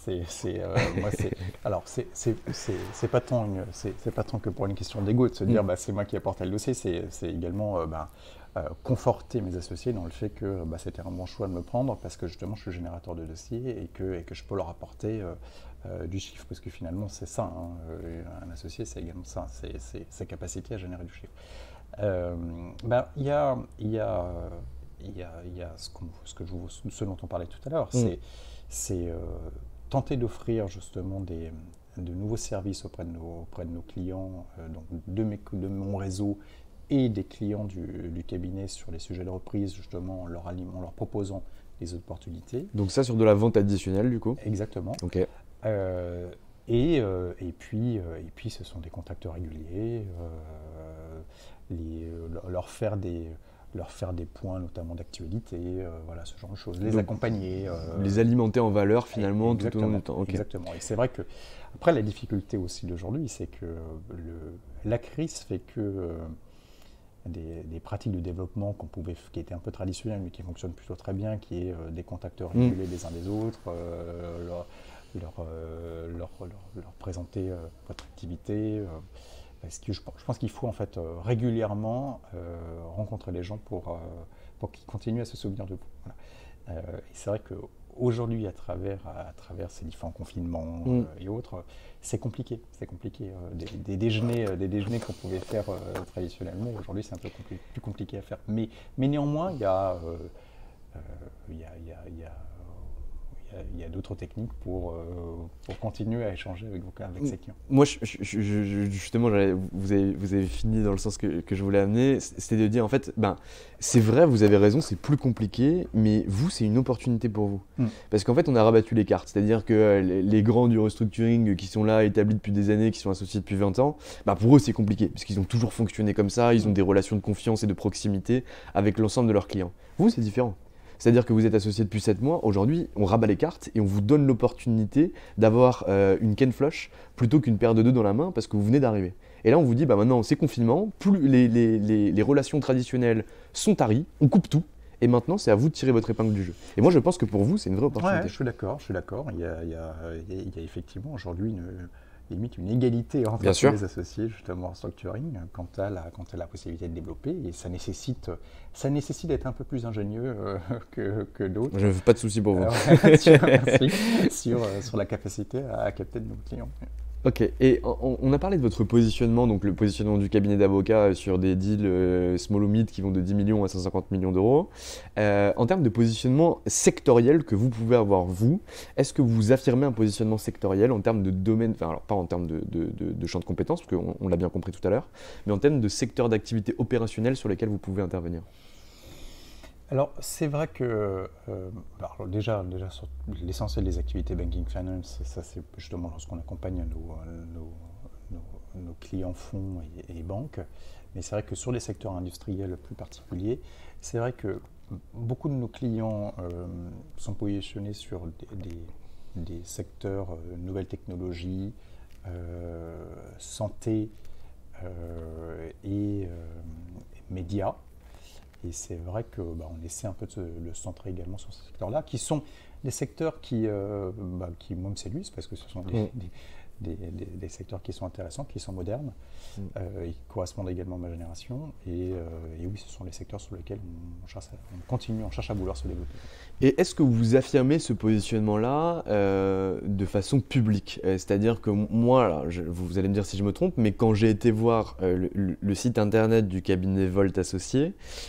c'est pas tant que pour une question d'ego de se dire c'est moi qui apporte le dossier, c'est également conforter mes associés dans le fait que c'était un bon choix de me prendre parce que justement je suis générateur de dossiers et que je peux leur apporter du chiffre, parce que finalement c'est ça, hein, un associé c'est également ça, c'est sa capacité à générer du chiffre. Il y a ce dont on parlait tout à l'heure, c'est tenter d'offrir justement de nouveaux services auprès de nos clients, donc de mon réseau et des clients du cabinet sur les sujets de reprise, justement en leur proposant des opportunités. Donc ça sur de la vente additionnelle du coup? Exactement. Ok. Et puis ce sont des contacts réguliers, leur faire des points notamment d'actualité, voilà, ce genre de choses, les accompagner. Les alimenter en valeur finalement tout au long du temps. Okay. Exactement. Et c'est vrai que, après la difficulté aussi d'aujourd'hui, c'est que la crise fait que des pratiques de développement qui étaient un peu traditionnelles, mais qui fonctionnent plutôt très bien, qui est des contacts réguliers les uns des autres, leur présenter votre activité. Parce que je pense qu'il faut en fait régulièrement rencontrer les gens pour qu'ils continuent à se souvenir de vous. Voilà. Et c'est vrai qu'aujourd'hui, à travers ces différents confinements et autres, c'est compliqué. C'est compliqué. Des déjeuners qu'on pouvait faire traditionnellement, aujourd'hui, c'est un peu plus compliqué à faire. Mais néanmoins, il y a d'autres techniques pour continuer à échanger avec ses clients. Moi, justement, vous avez fini dans le sens que je voulais amener, c'était de dire en fait, c'est vrai, vous avez raison, c'est plus compliqué, mais vous, c'est une opportunité pour vous. Parce qu'en fait, on a rabattu les cartes, c'est-à-dire que les grands du restructuring qui sont là, établis depuis des années, qui sont associés depuis 20 ans, pour eux, c'est compliqué, parce qu'ils ont toujours fonctionné comme ça, ils ont des relations de confiance et de proximité avec l'ensemble de leurs clients. Vous, c'est différent. C'est-à-dire que vous êtes associé depuis 7 mois, aujourd'hui on rabat les cartes et on vous donne l'opportunité d'avoir une Ken Flush plutôt qu'une paire de deux dans la main parce que vous venez d'arriver. Et là on vous dit maintenant c'est confinement, plus les relations traditionnelles sont taries, on coupe tout et maintenant c'est à vous de tirer votre épingle du jeu. Et moi je pense que pour vous c'est une vraie opportunité. Ouais, je suis d'accord. Il y a effectivement aujourd'hui limite une égalité entre tous les associés justement en structuring quant à la possibilité de développer et ça nécessite d'être un peu plus ingénieux que d'autres. Je n'ai pas de souci pour vous. sur la capacité à capter de nos clients. Ok, et on a parlé de votre positionnement, donc le positionnement du cabinet d'avocats sur des deals small ou mid qui vont de 10 millions à 150 millions d'euros. En termes de positionnement sectoriel que vous pouvez avoir vous, est-ce que vous affirmez un positionnement sectoriel en termes de domaine, enfin alors pas en termes de champ de compétences, parce qu'on l'a bien compris tout à l'heure, mais en termes de secteur d'activité opérationnelle sur lesquels vous pouvez intervenir? Alors, c'est vrai que déjà sur l'essentiel des activités banking finance, ça c'est justement lorsqu'on accompagne nos clients fonds et banques. Mais c'est vrai que sur les secteurs industriels plus particuliers, c'est vrai que beaucoup de nos clients sont positionnés sur des secteurs nouvelles technologies, santé et médias. Et c'est vrai qu'on essaie un peu de le centrer également sur ces secteurs-là, qui sont des secteurs qui moi me séduisent, parce que ce sont des secteurs qui sont intéressants, qui sont modernes, et qui correspondent également à ma génération. Et oui, ce sont les secteurs sur lesquels on cherche à vouloir se développer. Et est-ce que vous affirmez ce positionnement-là de façon publique? C'est-à-dire que moi, là, vous allez me dire si je me trompe, mais quand j'ai été voir le site internet du cabinet Volt Associés,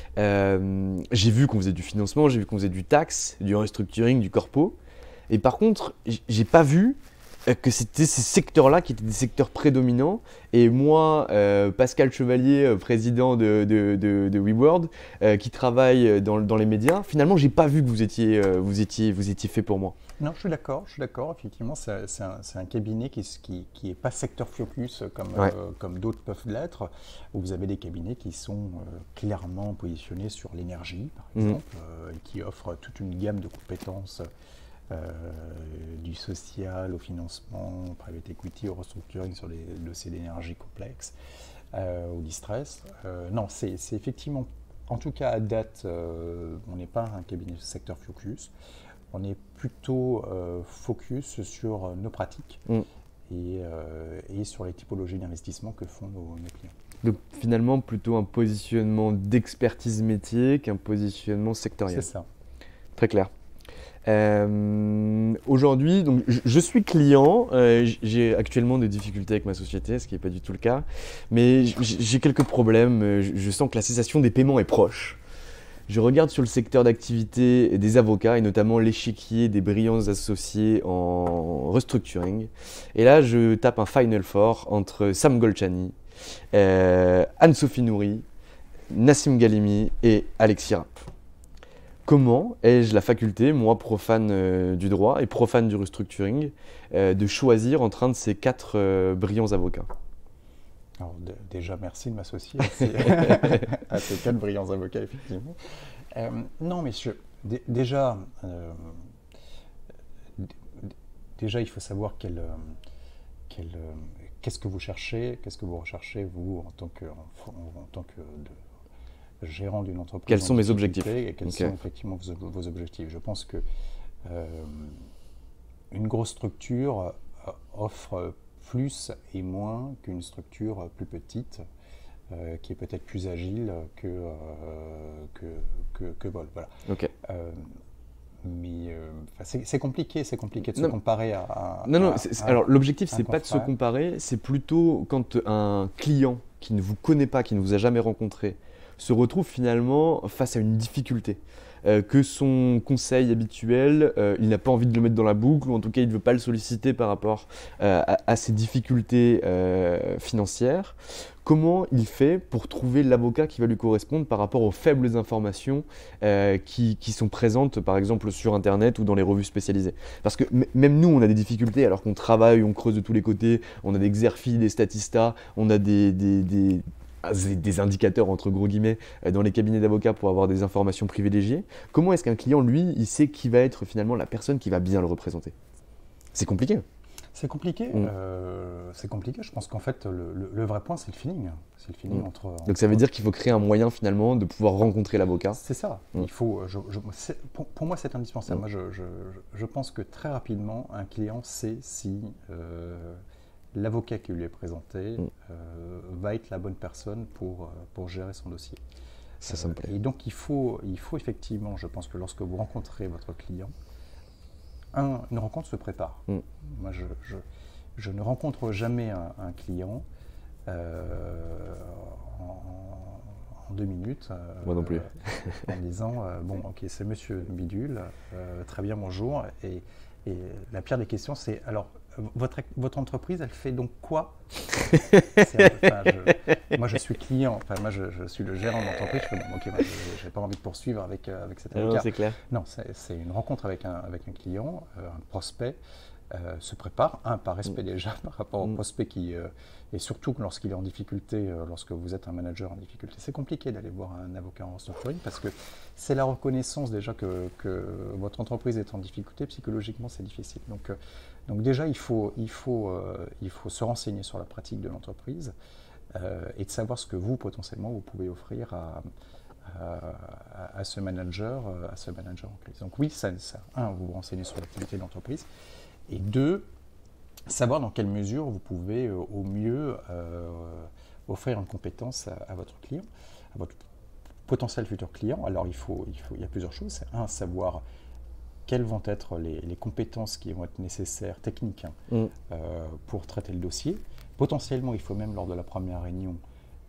j'ai vu qu'on faisait du financement, j'ai vu qu'on faisait du tax, du restructuring, du corpo. Et par contre, j'ai pas vu que c'était ces secteurs-là qui étaient des secteurs prédominants. Et moi, Pascal Chevalier, président de WeWorld, qui travaille dans les médias, finalement, j'ai pas vu que vous étiez fait pour moi. Non, je suis d'accord. Effectivement, c'est un cabinet qui est pas secteur focus comme d'autres peuvent l'être, où vous avez des cabinets qui sont clairement positionnés sur l'énergie, par exemple, et qui offrent toute une gamme de compétences du social au financement, au private equity, au restructuring sur les dossiers d'énergie complexes, au distress. Non, c'est effectivement, en tout cas à date, on n'est pas un cabinet de secteur focus. On est plutôt focus sur nos pratiques et sur les typologies d'investissement que font nos clients. Donc finalement, plutôt un positionnement d'expertise métier qu'un positionnement sectoriel. C'est ça. Très clair. Aujourd'hui, donc, je suis client, j'ai actuellement des difficultés avec ma société, ce qui n'est pas du tout le cas, mais j'ai quelques problèmes, je sens que la cessation des paiements est proche. Je regarde sur le secteur d'activité des avocats et notamment l'échiquier des brillants associés en restructuring. Et là, je tape un Final Four entre Sam Golchani, Anne-Sophie Nouri, Nassim Ghalimi et Alexis Rapp. Comment ai-je la faculté, moi profane du droit et profane du restructuring, de choisir entre un de ces 4 brillants avocats? Alors déjà, merci de m'associer à ces 4 brillants avocats, effectivement. Non, mais déjà, il faut savoir qu'est-ce que vous cherchez, qu'est-ce que vous recherchez, vous, en tant que gérant d'une entreprise. Quels sont mes objectifs? Et quels sont effectivement vos objectifs. Je pense que une grosse structure offre plus et moins qu'une structure plus petite, qui est peut-être plus agile que Vol. Voilà. Ok. Mais c'est compliqué de se comparer à. Alors l'objectif, c'est pas de se comparer, c'est plutôt quand un client qui ne vous connaît pas, qui ne vous a jamais rencontré, se retrouve finalement face à une difficulté. Que son conseil habituel, il n'a pas envie de le mettre dans la boucle, ou en tout cas il ne veut pas le solliciter par rapport à ses difficultés financières. Comment il fait pour trouver l'avocat qui va lui correspondre par rapport aux faibles informations qui sont présentes par exemple sur Internet ou dans les revues spécialisées? Parce que même nous, on a des difficultés alors qu'on travaille, on creuse de tous les côtés, on a des Xerfi, des Statista, on a des indicateurs entre gros guillemets dans les cabinets d'avocats pour avoir des informations privilégiées. Comment est-ce qu'un client, lui, il sait qui va être finalement la personne qui va bien le représenter? C'est compliqué. C'est compliqué. C'est compliqué. Je pense qu'en fait, le vrai point, c'est le feeling. C'est le feeling entre. Donc ça veut dire qu'il faut créer un moyen finalement de pouvoir rencontrer l'avocat. C'est ça. Il faut. Pour moi, c'est indispensable. Moi, je pense que très rapidement, un client sait si l'avocat qui lui est présenté va être la bonne personne pour gérer son dossier. Ça me plaît. Et donc, il faut effectivement, je pense que lorsque vous rencontrez votre client, une rencontre se prépare. Moi, je ne rencontre jamais un client en 2 minutes. Moi non plus. En disant, bon, ok, c'est monsieur Bidule, très bien, bonjour. Et la pire des questions, c'est, alors, votre entreprise, elle fait donc quoi? Moi, je suis client, moi, je suis le gérant de l'entreprise. Je fais, bon, ok, moi, je n'ai pas envie de poursuivre avec cet avocat. Non, c'est clair. Non, c'est une rencontre avec un client, un prospect. Se prépare, par respect déjà par rapport au prospect et surtout lorsqu'il est en difficulté, lorsque vous êtes un manager en difficulté. C'est compliqué d'aller voir un avocat en restructuring parce que c'est la reconnaissance déjà que votre entreprise est en difficulté. Psychologiquement, c'est difficile. Donc déjà, il faut se renseigner sur la pratique de l'entreprise et de savoir ce que vous, potentiellement, vous pouvez offrir à ce manager en crise. Donc oui, vous vous renseignez sur l'activité de l'entreprise. Et 2, savoir dans quelle mesure vous pouvez au mieux offrir une compétence à votre client, à votre potentiel futur client. Alors il y a plusieurs choses. C'est savoir quelles vont être les compétences qui vont être nécessaires, techniques, pour traiter le dossier. Potentiellement, il faut même lors de la première réunion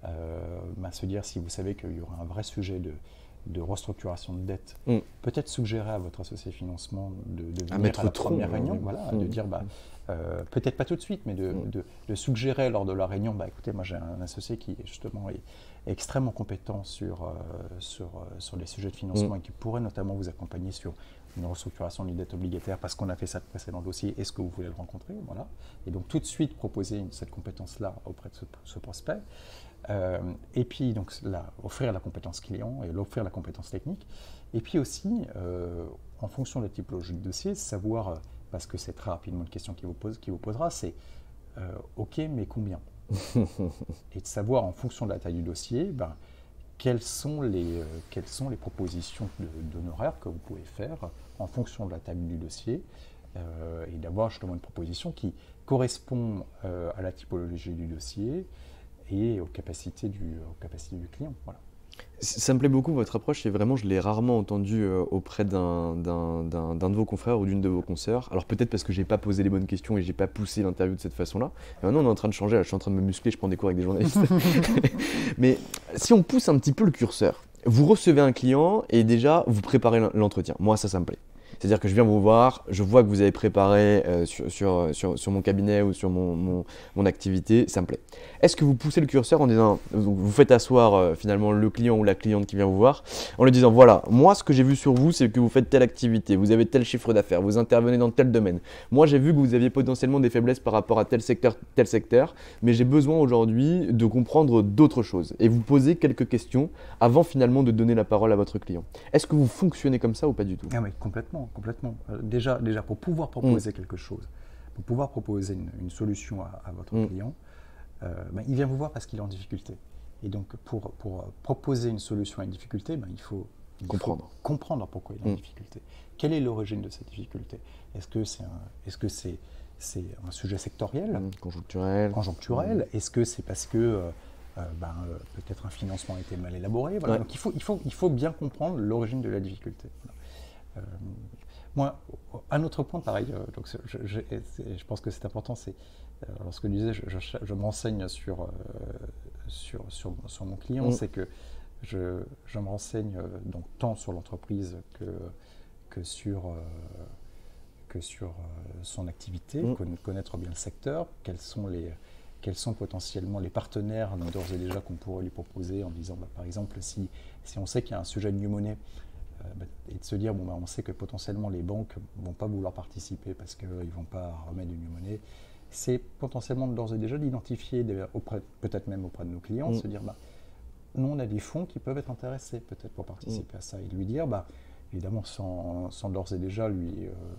se dire si vous savez qu'il y aura un vrai sujet de restructuration de dette, peut-être suggérer à votre associé financement de venir à la première réunion, de dire, peut-être pas tout de suite, mais de suggérer lors de la réunion, écoutez, moi j'ai un associé qui justement est extrêmement compétent sur les sujets de financement et qui pourrait notamment vous accompagner sur une restructuration d'une dette obligataire parce qu'on a fait ça de précédent dossier, est-ce que vous voulez le rencontrer? Voilà. Et donc tout de suite proposer cette compétence-là auprès de ce prospect. Et puis donc là, offrir la compétence client et offrir la compétence technique. Et puis aussi, en fonction de la typologie de dossier, savoir, parce que c'est très rapidement une question qui vous posera, c'est ok, mais combien? Et de savoir en fonction de la taille du dossier, quelles sont les propositions d'honoraires que vous pouvez faire en fonction de la taille du dossier et d'avoir justement une proposition qui correspond à la typologie du dossier et aux capacités du client. Voilà. Ça me plaît beaucoup votre approche et vraiment je l'ai rarement entendu auprès d'un de vos confrères ou d'une de vos consoeurs. Alors peut-être parce que j'ai pas posé les bonnes questions et j'ai pas poussé l'interview de cette façon-là. Mais maintenant on est en train de changer, là, je suis en train de me muscler, je prends des cours avec des journalistes. Mais si on pousse un petit peu le curseur, vous recevez un client et déjà vous préparez l'entretien. Moi ça me plaît. C'est-à-dire que je viens vous voir, je vois que vous avez préparé sur mon cabinet ou sur mon activité, ça me plaît. Est-ce que vous poussez le curseur en disant, vous faites asseoir finalement le client ou la cliente qui vient vous voir, en lui disant voilà, moi ce que j'ai vu sur vous, c'est que vous faites telle activité, vous avez tel chiffre d'affaires, vous intervenez dans tel domaine. Moi j'ai vu que vous aviez potentiellement des faiblesses par rapport à tel secteur, mais j'ai besoin aujourd'hui de comprendre d'autres choses. Et vous posez quelques questions avant finalement de donner la parole à votre client. Est-ce que vous fonctionnez comme ça ou pas du tout? Ah oui, complètement. Déjà, pour pouvoir proposer quelque chose, pour pouvoir proposer une solution à votre client, il vient vous voir parce qu'il est en difficulté. Et donc, pour proposer une solution à une difficulté, il faut comprendre pourquoi il y a une difficulté. Quelle est l'origine de cette difficulté? Est-ce que c'est un sujet sectoriel, conjoncturel? Est-ce que c'est parce que peut-être un financement a été mal élaboré? Voilà. Donc il faut bien comprendre l'origine de la difficulté. Voilà. Moi, un autre point pareil, donc je pense que c'est important, c'est lorsque je disais je me renseigne sur mon client, c'est que je me renseigne donc tant sur l'entreprise que sur son activité, connaître bien le secteur, quels sont potentiellement les partenaires d'ores et déjà qu'on pourrait lui proposer en disant, par exemple, si on sait qu'il y a un sujet de new money, et de se dire, on sait que potentiellement les banques ne vont pas vouloir participer parce qu'ils ne vont pas remettre du new money, c'est potentiellement d'ores et déjà d'identifier, peut-être même auprès de nos clients, de se dire, nous on a des fonds qui peuvent être intéressés peut-être pour participer à ça, et de lui dire, évidemment sans d'ores et déjà lui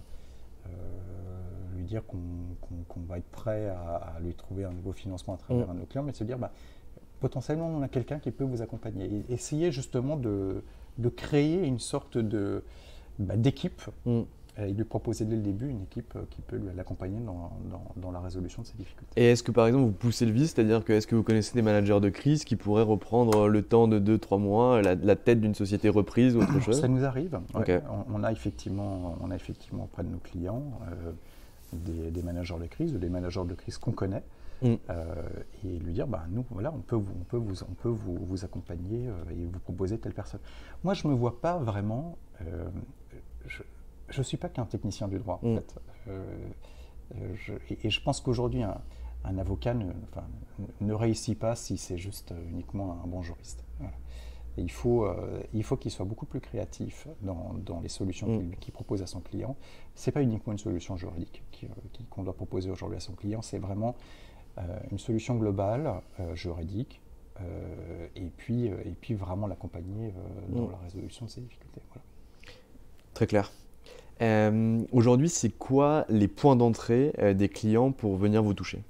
dire qu'on va être prêt à lui trouver un nouveau financement à travers un de nos clients, mais de se dire, potentiellement on a quelqu'un qui peut vous accompagner. Et essayer justement de créer une sorte d'équipe et lui proposer dès le début une équipe qui peut l'accompagner dans la résolution de ses difficultés. Et est-ce que par exemple vous poussez le vice, c'est-à-dire que est-ce que vous connaissez des managers de crise qui pourraient reprendre le temps de 2-3 mois la tête d'une société reprise ou autre chose? Ça nous arrive. Okay. Ouais. On a effectivement auprès de nos clients des managers de crise ou des managers de crise qu'on connaît. Et lui dire, nous, voilà, on peut vous accompagner et vous proposer telle personne. Moi, je ne me vois pas vraiment, je ne suis pas qu'un technicien du droit, en fait. Et je pense qu'aujourd'hui, un avocat ne réussit pas si c'est juste uniquement un bon juriste. Voilà. Et il faut qu'il soit beaucoup plus créatif dans les solutions qu'il propose à son client. Ce n'est pas uniquement une solution juridique qu'on doit proposer aujourd'hui à son client, c'est vraiment une solution globale, juridique, et puis vraiment l'accompagner dans la résolution de ses difficultés. Voilà. Très clair. Aujourd'hui, c'est quoi les points d'entrée des clients pour venir vous toucher?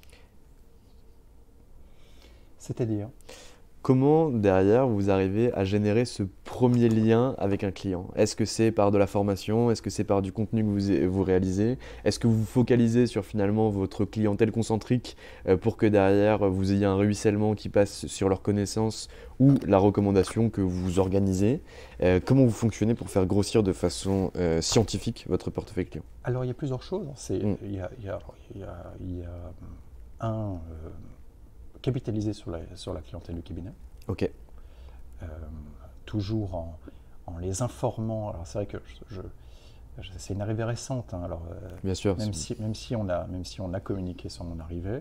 C'est-à-dire? Comment, derrière, vous arrivez à générer ce premier lien avec un client? Est-ce que c'est par de la formation? Est-ce que c'est par du contenu que vous réalisez? Est-ce que vous vous focalisez sur finalement votre clientèle concentrique pour que derrière, vous ayez un ruissellement qui passe sur leurs connaissances ou la recommandation que vous organisez? Comment vous fonctionnez pour faire grossir de façon scientifique votre portefeuille client? Alors, il y a plusieurs choses. Il y a capitaliser sur la clientèle du cabinet. Ok. Toujours en les informant. Alors c'est vrai que c'est une arrivée récente. Alors, bien sûr. Même si on a communiqué sur mon arrivée,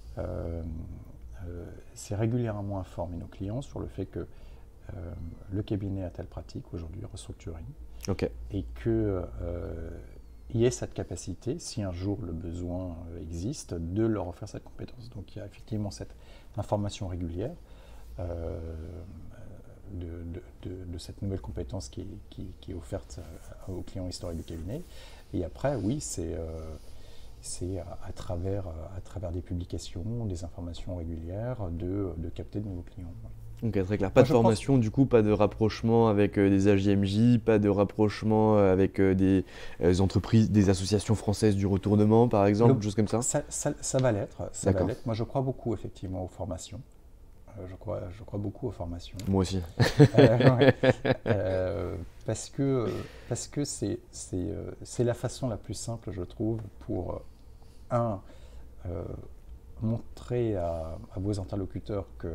c'est régulièrement informer nos clients sur le fait que le cabinet a telle pratique aujourd'hui, restructuring, et que il y ait cette capacité, si un jour le besoin existe, de leur offrir cette compétence. Donc il y a effectivement cette information régulière de cette nouvelle compétence qui est offerte aux clients historiques du cabinet. Et après, oui, c'est à travers des publications, des informations régulières, de capter de nouveaux clients. Ok, très clair. Pas de formation, du coup, pas de rapprochement avec des AJMJ, pas de rapprochement avec des entreprises, des associations françaises du retournement, par exemple, des choses comme ça? Ça va l'être. Moi, je crois beaucoup, effectivement, aux formations. Je crois beaucoup aux formations. Moi aussi. Parce que c'est la façon la plus simple, je trouve, pour, montrer à vos interlocuteurs que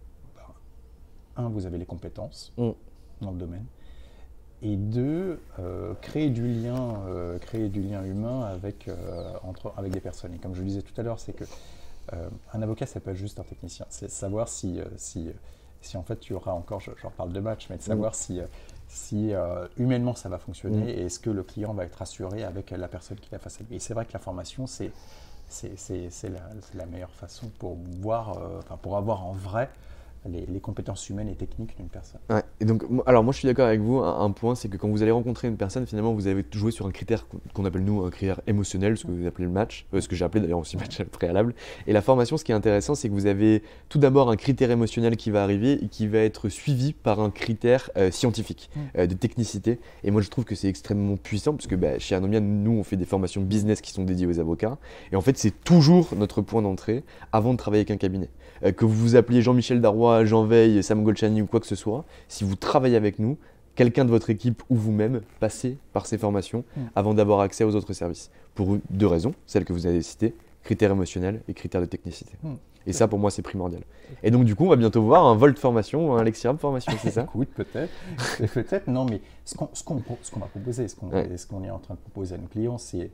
vous avez les compétences dans le domaine, et deux, créer du lien humain avec des personnes. Et comme je le disais tout à l'heure, c'est que un avocat, c'est pas juste un technicien. C'est savoir si en fait tu auras encore, je reparle de match, mais de savoir si humainement ça va fonctionner et est-ce que le client va être assuré avec la personne qui a face à lui. Et c'est vrai que la formation, c'est la meilleure façon pour voir, pour avoir en vrai les compétences humaines et techniques d'une personne. Ouais. Et donc, alors moi je suis d'accord avec vous, un point c'est que quand vous allez rencontrer une personne, finalement vous avez joué sur un critère qu'on appelle nous un critère émotionnel, ce que vous appelez le match, ce que j'ai appelé d'ailleurs aussi match préalable. Et la formation, ce qui est intéressant, c'est que vous avez tout d'abord un critère émotionnel qui va arriver et qui va être suivi par un critère scientifique, de technicité. Et moi je trouve que c'est extrêmement puissant parce que chez Anomia, nous on fait des formations business qui sont dédiées aux avocats. Et en fait c'est toujours notre point d'entrée avant de travailler avec un cabinet. Que vous vous appeliez Jean-Michel Darrois, Jean Veil, Sam Golchani ou quoi que ce soit, si vous travaillez avec nous, quelqu'un de votre équipe ou vous-même, passez par ces formations avant d'avoir accès aux autres services. Pour deux raisons, celles que vous avez citées, critères émotionnels et critères de technicité. Et ça, pour moi, c'est primordial. Et donc, du coup, on va bientôt voir un Volt formation ou un Lexirab formation, c'est ça? Écoute, peut-être, non, mais ce qu'on va proposer, ce qu'on est en train de proposer à nos clients, c'est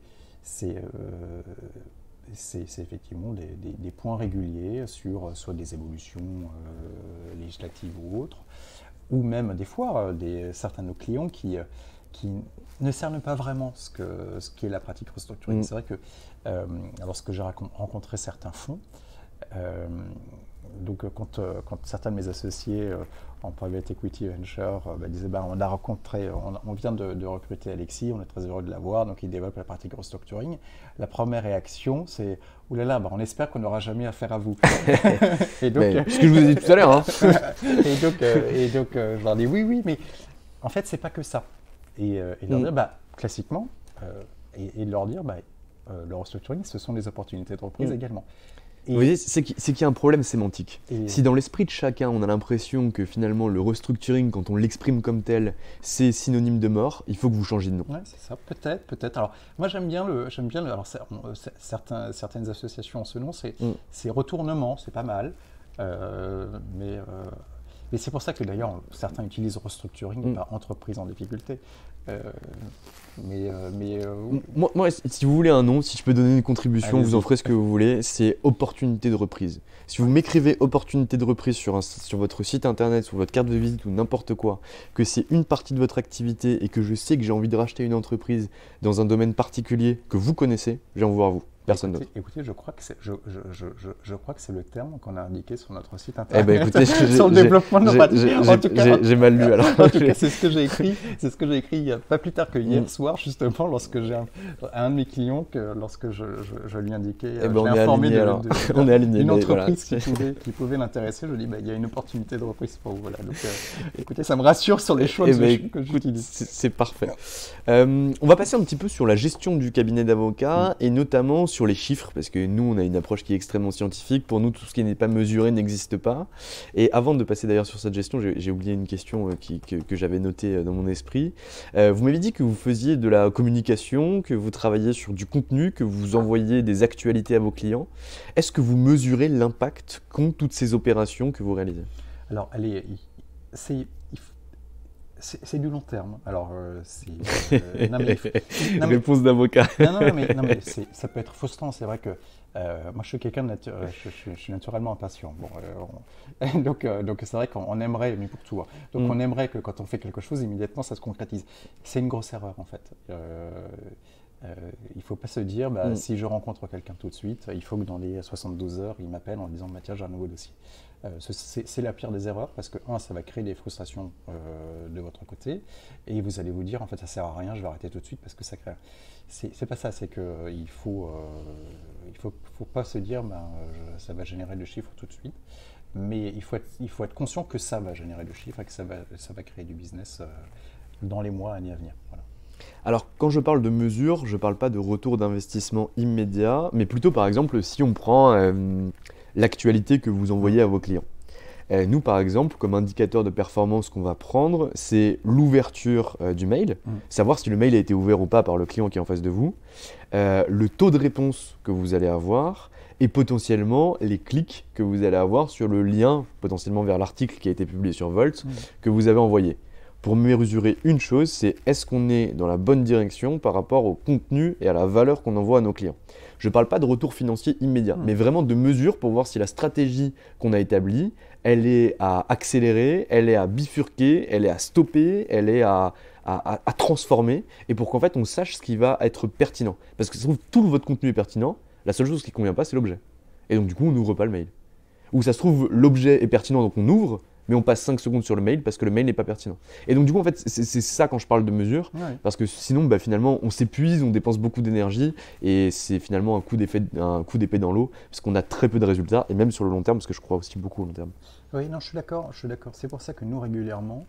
effectivement des points réguliers sur soit des évolutions législatives ou autres, ou même des fois certains de nos clients qui ne cernent pas vraiment ce qu'est la pratique restructuring. C'est vrai que lorsque j'ai rencontré certains fonds, donc quand certains de mes associés en private equity venture disaient on a rencontré, on vient de recruter Alexis, on est très heureux de l'avoir, donc il développe la pratique restructuring. La première réaction c'est oulala, on espère qu'on n'aura jamais affaire à vous. Et donc, ce que je vous ai dit tout à l'heure. Hein. et donc je leur dis oui, mais en fait c'est pas que ça. Et leur dire classiquement, et de leur dire le restructuring ce sont des opportunités de reprise également. Vous voyez, c'est qu'il y a un problème sémantique. Si dans l'esprit de chacun, on a l'impression que finalement le restructuring, quand on l'exprime comme tel, c'est synonyme de mort, il faut que vous changiez de nom. Ouais, c'est ça, peut-être. Alors, moi j'aime bien alors certaines associations ont ce nom, c'est retournement, c'est pas mal. Mais c'est pour ça que d'ailleurs certains utilisent restructuring par entreprise en difficulté. Moi, si vous voulez un nom, si je peux donner une contribution, vous en ferez ce que vous voulez, c'est opportunité de reprise. Si vous m'écrivez opportunité de reprise sur votre site internet, sur votre carte de visite ou n'importe quoi, que c'est une partie de votre activité et que je sais que j'ai envie de racheter une entreprise dans un domaine particulier que vous connaissez, je viens vous voir vous. Personne d'autre. Écoutez, je crois que c'est le terme qu'on a indiqué sur notre site internet. Écoutez, sur le développement de nos pratiques. J'ai mal lu alors. En tout cas, c'est ce que j'ai écrit. C'est ce que j'ai écrit pas plus tard que hier soir, justement, lorsque j'ai un de mes clients lorsque je lui indiquais, je l'ai informé d'une entreprise qui pouvait l'intéresser. Je lui dis, il y a une opportunité de reprise pour vous. Voilà. Donc, écoutez, ça me rassure sur les choses que j'utilise. C'est parfait. On va passer un petit peu sur la gestion du cabinet d'avocats et notamment sur les chiffres, parce que nous, on a une approche qui est extrêmement scientifique. Pour nous, tout ce qui n'est pas mesuré n'existe pas. Et avant de passer d'ailleurs sur cette gestion, j'ai oublié une question que j'avais notée dans mon esprit. Vous m'avez dit que vous faisiez de la communication, que vous travailliez sur du contenu, que vous envoyiez des actualités à vos clients. Est-ce que vous mesurez l'impact qu'ont toutes ces opérations que vous réalisez? Alors, c'est du long terme. Alors, réponse d'avocat. Non, mais ça peut être frustrant. C'est vrai que moi, je suis quelqu'un je suis naturellement impatient. Bon, donc c'est vrai qu'on aimerait, mais pour tout. Donc, on aimerait que quand on fait quelque chose, immédiatement, ça se concrétise. C'est une grosse erreur, en fait. Il ne faut pas se dire, si je rencontre quelqu'un tout de suite, il faut que dans les 72 heures, il m'appelle en disant, tiens, j'ai un nouveau dossier. C'est la pire des erreurs parce que, ça va créer des frustrations de votre côté et vous allez vous dire, en fait, ça ne sert à rien, je vais arrêter tout de suite parce que ça crée... C'est pas ça, c'est qu'il ne faut pas se dire, ça va générer du chiffre tout de suite, mais il faut être conscient que ça va générer du chiffre et que ça va créer du business dans les mois, années à venir. Voilà. Alors, quand je parle de mesure, je ne parle pas de retour d'investissement immédiat, mais plutôt, par exemple, si on prend l'actualité que vous envoyez à vos clients. Nous, par exemple, comme indicateur de performance qu'on va prendre, c'est l'ouverture du mail, savoir si le mail a été ouvert ou pas par le client qui est en face de vous, le taux de réponse que vous allez avoir et potentiellement les clics que vous allez avoir sur le lien, potentiellement vers l'article qui a été publié sur Volt, que vous avez envoyé. Pour mesurer une chose, c'est est-ce qu'on est dans la bonne direction par rapport au contenu et à la valeur qu'on envoie à nos clients. Je ne parle pas de retour financier immédiat, mais vraiment de mesures pour voir si la stratégie qu'on a établie, elle est à accélérer, elle est à bifurquer, elle est à stopper, elle est à transformer, et pour qu'en fait on sache ce qui va être pertinent. Parce que si tout votre contenu est pertinent, la seule chose qui ne convient pas, c'est l'objet. Et donc du coup, on n'ouvre pas le mail. où ça se trouve l'objet est pertinent donc on ouvre, mais on passe 5 secondes sur le mail parce que le mail n'est pas pertinent. Et donc du coup en fait c'est ça quand je parle de mesure, parce que sinon finalement on s'épuise, on dépense beaucoup d'énergie et c'est finalement un coup d'épée dans l'eau parce qu'on a très peu de résultats et même sur le long terme parce que je crois aussi beaucoup au long terme. Oui, non, je suis d'accord. C'est pour ça que nous régulièrement,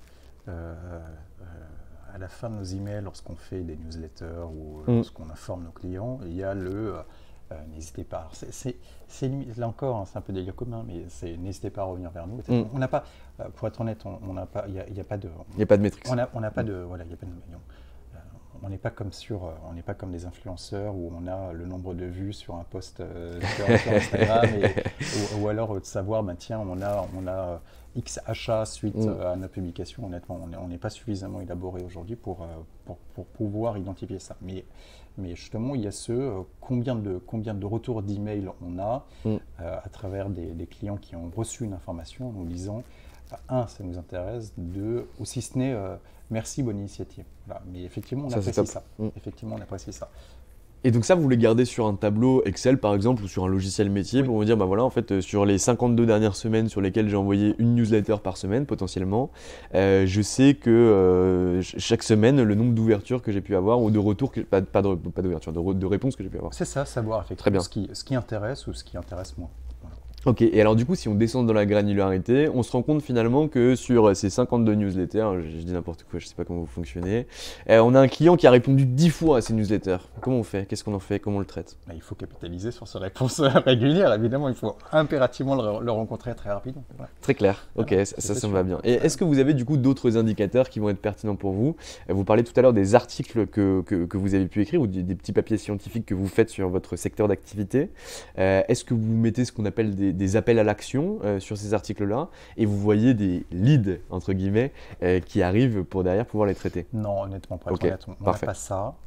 à la fin de nos emails, lorsqu'on fait des newsletters ou lorsqu'on informe nos clients, il y a n'hésitez pas. Alors, là encore, hein, c'est un peu délire commun, mais n'hésitez pas à revenir vers nous. On n'a pas, pour être honnête, on n'a pas, il n'y a pas de. Il n'y a pas de métriques. On n'a pas de, voilà, il n'y a pas de. On n'est pas comme des influenceurs où on a le nombre de vues sur un post sur Instagram ou alors de savoir, tiens, on a X achats suite à notre publication. Honnêtement, on n'est pas suffisamment élaboré aujourd'hui pour pouvoir identifier ça. Mais justement, il y a combien de retours d'email on a à travers des clients qui ont reçu une information en nous disant ça nous intéresse, ou si ce n'est merci, bonne initiative. Voilà. Mais effectivement, on apprécie ça. Effectivement, on apprécie ça. Et donc ça, vous les gardez sur un tableau Excel par exemple ou sur un logiciel métier pour vous dire, voilà, en fait, sur les 52 dernières semaines sur lesquelles j'ai envoyé une newsletter par semaine potentiellement, je sais que chaque semaine, le nombre d'ouvertures que j'ai pu avoir ou de retours, pas d'ouverture, de réponses que j'ai pu avoir. C'est ça, savoir effectivement ce qui intéresse ou ce qui intéresse moins. Ok, et alors du coup, si on descend dans la granularité, on se rend compte finalement que sur ces 52 newsletters, je dis n'importe quoi, je sais pas comment vous fonctionnez, on a un client qui a répondu 10 fois à ces newsletters. Comment on fait? Qu'est-ce qu'on en fait? Comment on le traite? Il faut capitaliser sur ces réponses régulières, évidemment, il faut impérativement le rencontrer très rapidement. Ouais. Très clair, ok, voilà, ça me va bien. Et est-ce que vous avez du coup d'autres indicateurs qui vont être pertinents pour vous? Vous parlez tout à l'heure des articles que vous avez pu écrire ou des petits papiers scientifiques que vous faites sur votre secteur d'activité. Est-ce que vous mettez ce qu'on appelle des appels à l'action sur ces articles-là et vous voyez des leads, entre guillemets, qui arrivent pour derrière pouvoir les traiter? Non, honnêtement, pour être honnête, on n'a pas ça.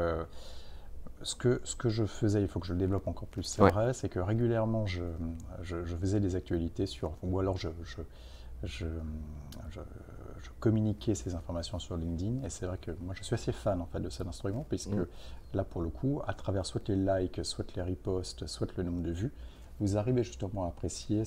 Ce que je faisais, il faut que je le développe encore plus, c'est vrai, c'est que régulièrement, je faisais des actualités ou alors je communiquais ces informations sur LinkedIn, et c'est vrai que moi je suis assez fan en fait de cet instrument, puisque là pour le coup, à travers soit les likes, soit les reposts, soit le nombre de vues, vous arrivez justement à apprécier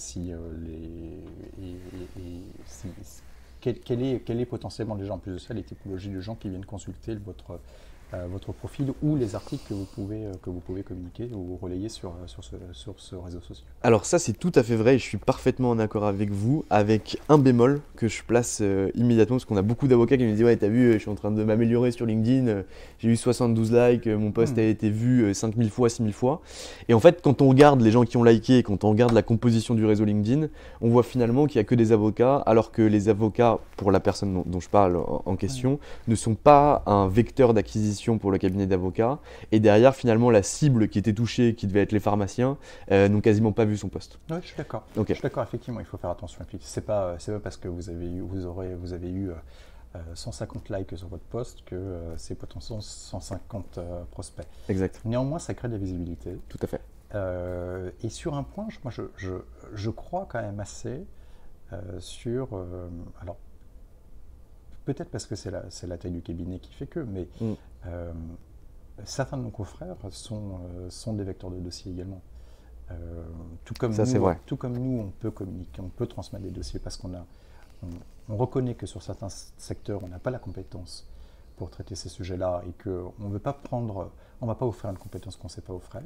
quel est potentiellement déjà en plus de ça les typologies de gens qui viennent consulter votre profil ou les articles que vous pouvez communiquer ou relayer sur ce réseau social. Alors ça c'est tout à fait vrai et je suis parfaitement en accord avec vous, avec un bémol que je place immédiatement parce qu'on a beaucoup d'avocats qui me disent ouais t'as vu je suis en train de m'améliorer sur LinkedIn, j'ai eu 72 likes, mon post a été vu 5000 fois, 6000 fois et en fait quand on regarde les gens qui ont liké, quand on regarde la composition du réseau LinkedIn, on voit finalement qu'il n'y a que des avocats alors que les avocats pour la personne dont je parle en question ne sont pas un vecteur d'acquisition pour le cabinet d'avocats et derrière finalement la cible qui était touchée, qui devait être les pharmaciens, n'ont quasiment pas vu son poste. Oui, je suis d'accord. Okay. Je suis d'accord, effectivement, il faut faire attention. C'est pas parce que vous avez eu 150 likes sur votre poste que c'est potentiellement 150 prospects. Exact. Néanmoins, ça crée de la visibilité. Tout à fait. Et sur un point, moi je crois quand même assez sur... alors, peut-être parce que c'est la taille du cabinet qui fait que, mais certains de nos confrères sont des vecteurs de dossiers également. Tout comme nous, on peut communiquer, on peut transmettre des dossiers parce on reconnaît que sur certains secteurs, on n'a pas la compétence pour traiter ces sujets-là et qu'on ne va pas offrir une compétence qu'on ne sait pas offrir.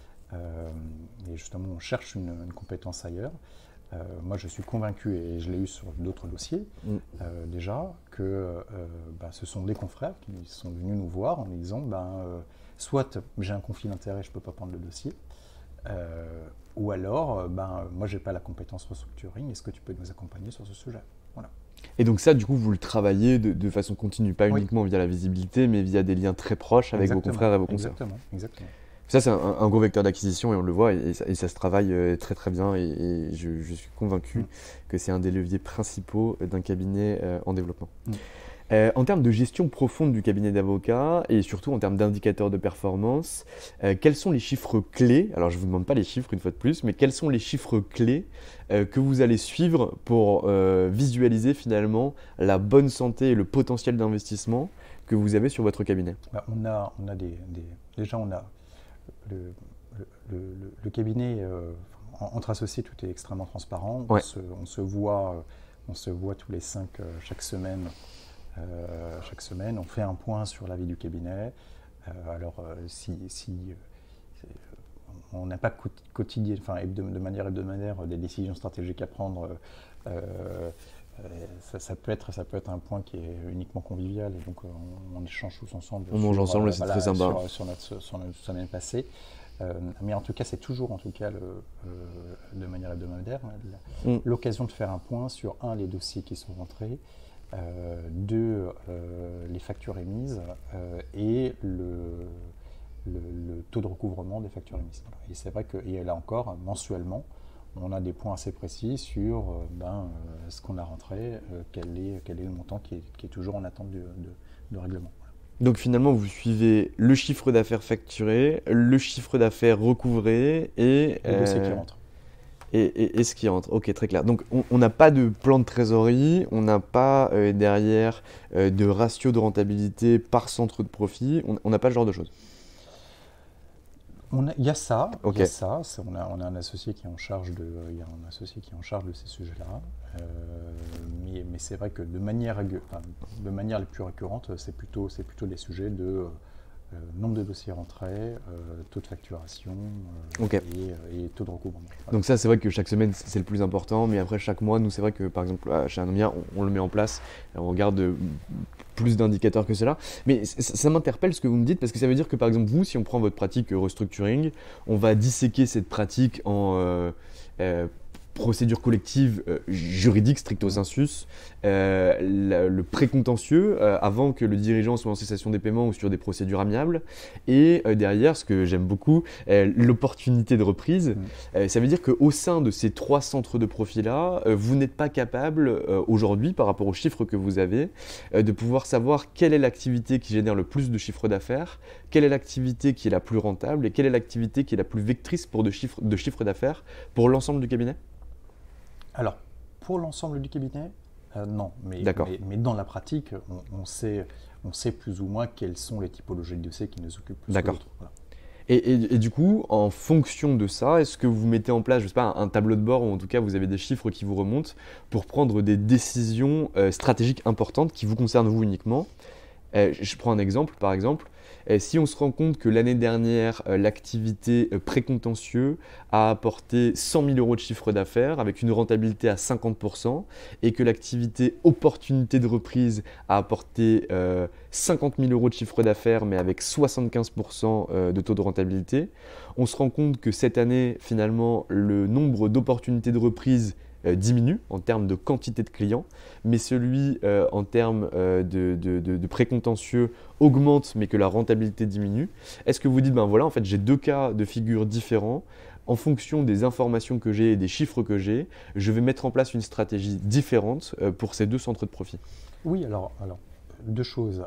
Et justement, on cherche une compétence ailleurs. Moi, je suis convaincu, et je l'ai eu sur d'autres dossiers déjà, que ce sont des confrères qui sont venus nous voir en nous disant soit j'ai un conflit d'intérêt, je ne peux pas prendre le dossier, ou alors moi, je n'ai pas la compétence restructuring, est-ce que tu peux nous accompagner sur ce sujet? Voilà. Et donc ça, du coup, vous le travaillez de façon continue, pas uniquement via la visibilité, mais via des liens très proches avec vos confrères et vos consoeurs. Exactement. Ça, c'est un gros vecteur d'acquisition et on le voit et ça se travaille très très bien et je suis convaincu que c'est un des leviers principaux d'un cabinet en développement. En termes de gestion profonde du cabinet d'avocats et surtout en termes d'indicateurs de performance, quels sont les chiffres clés? Alors je ne vous demande pas les chiffres une fois de plus, mais quels sont les chiffres clés que vous allez suivre pour visualiser finalement la bonne santé et le potentiel d'investissement que vous avez sur votre cabinet? Déjà, on a le cabinet, entre associés, tout est extrêmement transparent. Ouais. On se voit tous les 5 chaque semaine. On fait un point sur la vie du cabinet. On n'a pas quotidien, de manière hebdomadaire, des décisions stratégiques à prendre, ça peut être un point qui est uniquement convivial, et donc on échange tous ensemble. On mange ensemble, c'est très sympa. Sur notre semaine passée. Mais en tout cas, c'est toujours de manière hebdomadaire l'occasion de faire un point sur les dossiers qui sont rentrés, deux, les factures émises et le taux de recouvrement des factures émises. Et c'est vrai que, et là encore, mensuellement, on a des points assez précis sur ce qu'on a rentré, quel est le montant qui est toujours en attente de règlement. Donc finalement, vous suivez le chiffre d'affaires facturé, le chiffre d'affaires recouvré et les dossiers qui rentrent. Et ce qui rentre. Ok, très clair. Donc on n'a pas de plan de trésorerie, on n'a pas derrière de ratio de rentabilité par centre de profit, on n'a pas ce genre de choses. Il y a ça, okay. On a un associé qui est en charge de ces sujets-là, mais c'est vrai que de manière la plus récurrente, c'est plutôt des sujets de nombre de dossiers rentrés, taux de facturation et taux de recouvrement. Voilà. Donc ça, c'est vrai que chaque semaine, c'est le plus important, mais après chaque mois, nous, c'est vrai que par exemple, chez Anomia, on le met en place, on regarde plus d'indicateurs que cela. Mais ça m'interpelle ce que vous me dites, parce que ça veut dire que par exemple, vous, si on prend votre pratique restructuring, on va disséquer cette pratique en procédure collective juridique stricto sensus, le précontentieux avant que le dirigeant soit en cessation des paiements ou sur des procédures amiables, et derrière, ce que j'aime beaucoup, l'opportunité de reprise. Ça veut dire qu'au sein de ces 3 centres de profit-là, vous n'êtes pas capable aujourd'hui, par rapport aux chiffres que vous avez, de pouvoir savoir quelle est l'activité qui génère le plus de chiffre d'affaires, quelle est l'activité qui est la plus rentable et quelle est l'activité qui est la plus vectrice de chiffre d'affaires pour l'ensemble du cabinet ? Alors, pour l'ensemble du cabinet, non. Mais dans la pratique, on sait plus ou moins quelles sont les typologies de dossiers qui nous occupent plus que d'autres. Voilà. Et du coup, en fonction de ça, est-ce que vous mettez en place, je sais pas, un tableau de bord, ou en tout cas vous avez des chiffres qui vous remontent pour prendre des décisions stratégiques importantes qui vous concernent vous uniquement ? Je prends un exemple, par exemple. Si on se rend compte que l'année dernière, l'activité précontentieux a apporté 100 000 € de chiffre d'affaires avec une rentabilité à 50% et que l'activité opportunité de reprise a apporté 50 000 € de chiffre d'affaires mais avec 75% de taux de rentabilité, on se rend compte que cette année, finalement, le nombre d'opportunités de reprise diminue en termes de quantité de clients, mais celui en termes de précontentieux augmente, mais que la rentabilité diminue. Est-ce que vous dites, en fait, j'ai 2 cas de figure différents, en fonction des informations que j'ai et des chiffres que j'ai, je vais mettre en place une stratégie différente pour ces 2 centres de profit ? Oui, alors 2 choses.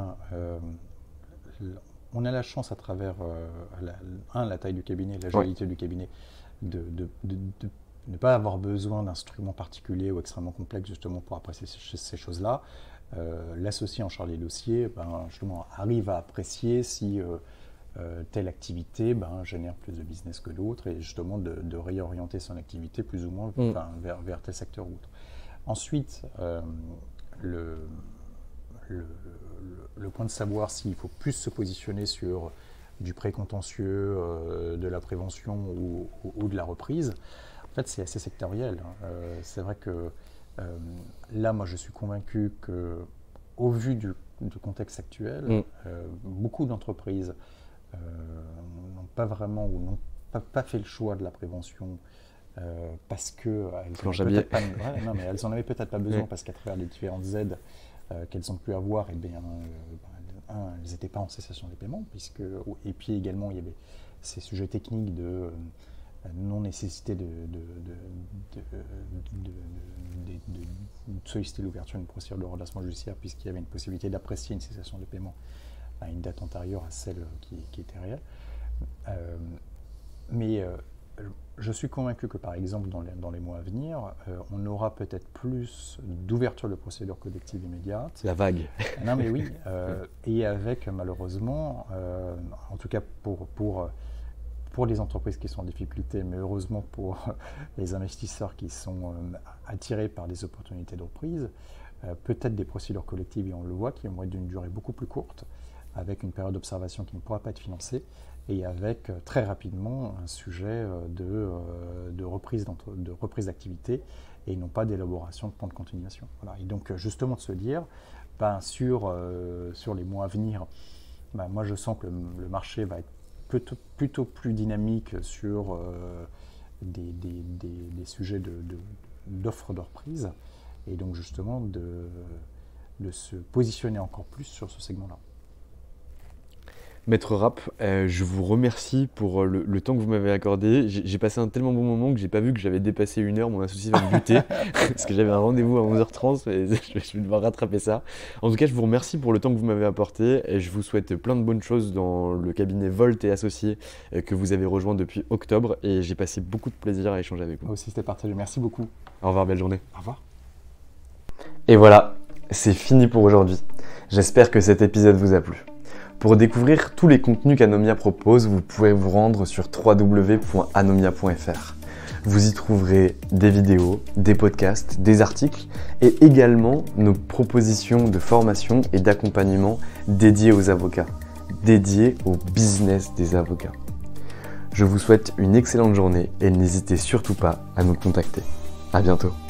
On a la chance à travers la taille du cabinet, l'agilité du cabinet, de ne pas avoir besoin d'instruments particuliers ou extrêmement complexes justement pour apprécier ces choses-là. L'associé en charge des dossiers justement arrive à apprécier si telle activité génère plus de business que d'autres et justement de réorienter son activité plus ou moins vers tel secteur ou autre. Ensuite, le point de savoir s'il faut plus se positionner sur du précontentieux, de la prévention ou de la reprise, en fait, c'est assez sectoriel. C'est vrai que là, moi, je suis convaincu qu'au vu du contexte actuel, beaucoup d'entreprises n'ont pas vraiment ou n'ont pas fait le choix de la prévention parce qu'elles n'en avaient peut-être pas besoin parce qu'à travers les différentes aides qu'elles ont pu avoir, elles n'étaient pas en cessation des paiements, et puis également, il y avait ces sujets techniques de non-nécessité de solliciter l'ouverture d'une procédure de redressement judiciaire puisqu'il y avait une possibilité d'apprécier une cessation de paiement à une date antérieure à celle qui était réelle. Mais je suis convaincu que, par exemple, dans les mois à venir, on aura peut-être plus d'ouverture de procédures collectives immédiates. La vague. Non, mais oui. Et avec, malheureusement, en tout cas pour pour les entreprises qui sont en difficulté, mais heureusement pour les investisseurs qui sont attirés par des opportunités de reprise. Peut-être des procédures collectives, et on le voit, qui vont être d'une durée beaucoup plus courte, avec une période d'observation qui ne pourra pas être financée, et avec très rapidement un sujet de reprise d'activité, et non pas d'élaboration de plan de continuation. Voilà. Et donc justement de se dire, sur les mois à venir, moi je sens que le marché va être plutôt plus dynamique sur des sujets d'offres de reprise, et donc justement de se positionner encore plus sur ce segment-là. Maître Rapp, je vous remercie pour le temps que vous m'avez accordé. J'ai passé un tellement bon moment que j'ai pas vu que j'avais dépassé 1 heure. Mon associé va me buter parce que j'avais un rendez-vous à 11h30 et je vais devoir rattraper ça. En tout cas, je vous remercie pour le temps que vous m'avez apporté et je vous souhaite plein de bonnes choses dans le cabinet Volt et Associés que vous avez rejoint depuis octobre, et j'ai passé beaucoup de plaisir à échanger avec vous. Moi aussi, c'était partagé. Merci beaucoup. Au revoir, belle journée. Au revoir. Et voilà, c'est fini pour aujourd'hui. J'espère que cet épisode vous a plu. Pour découvrir tous les contenus qu'Anomia propose, vous pouvez vous rendre sur www.anomia.fr. Vous y trouverez des vidéos, des podcasts, des articles et également nos propositions de formation et d'accompagnement dédiées aux avocats, dédiées au business des avocats. Je vous souhaite une excellente journée et n'hésitez surtout pas à nous contacter. À bientôt.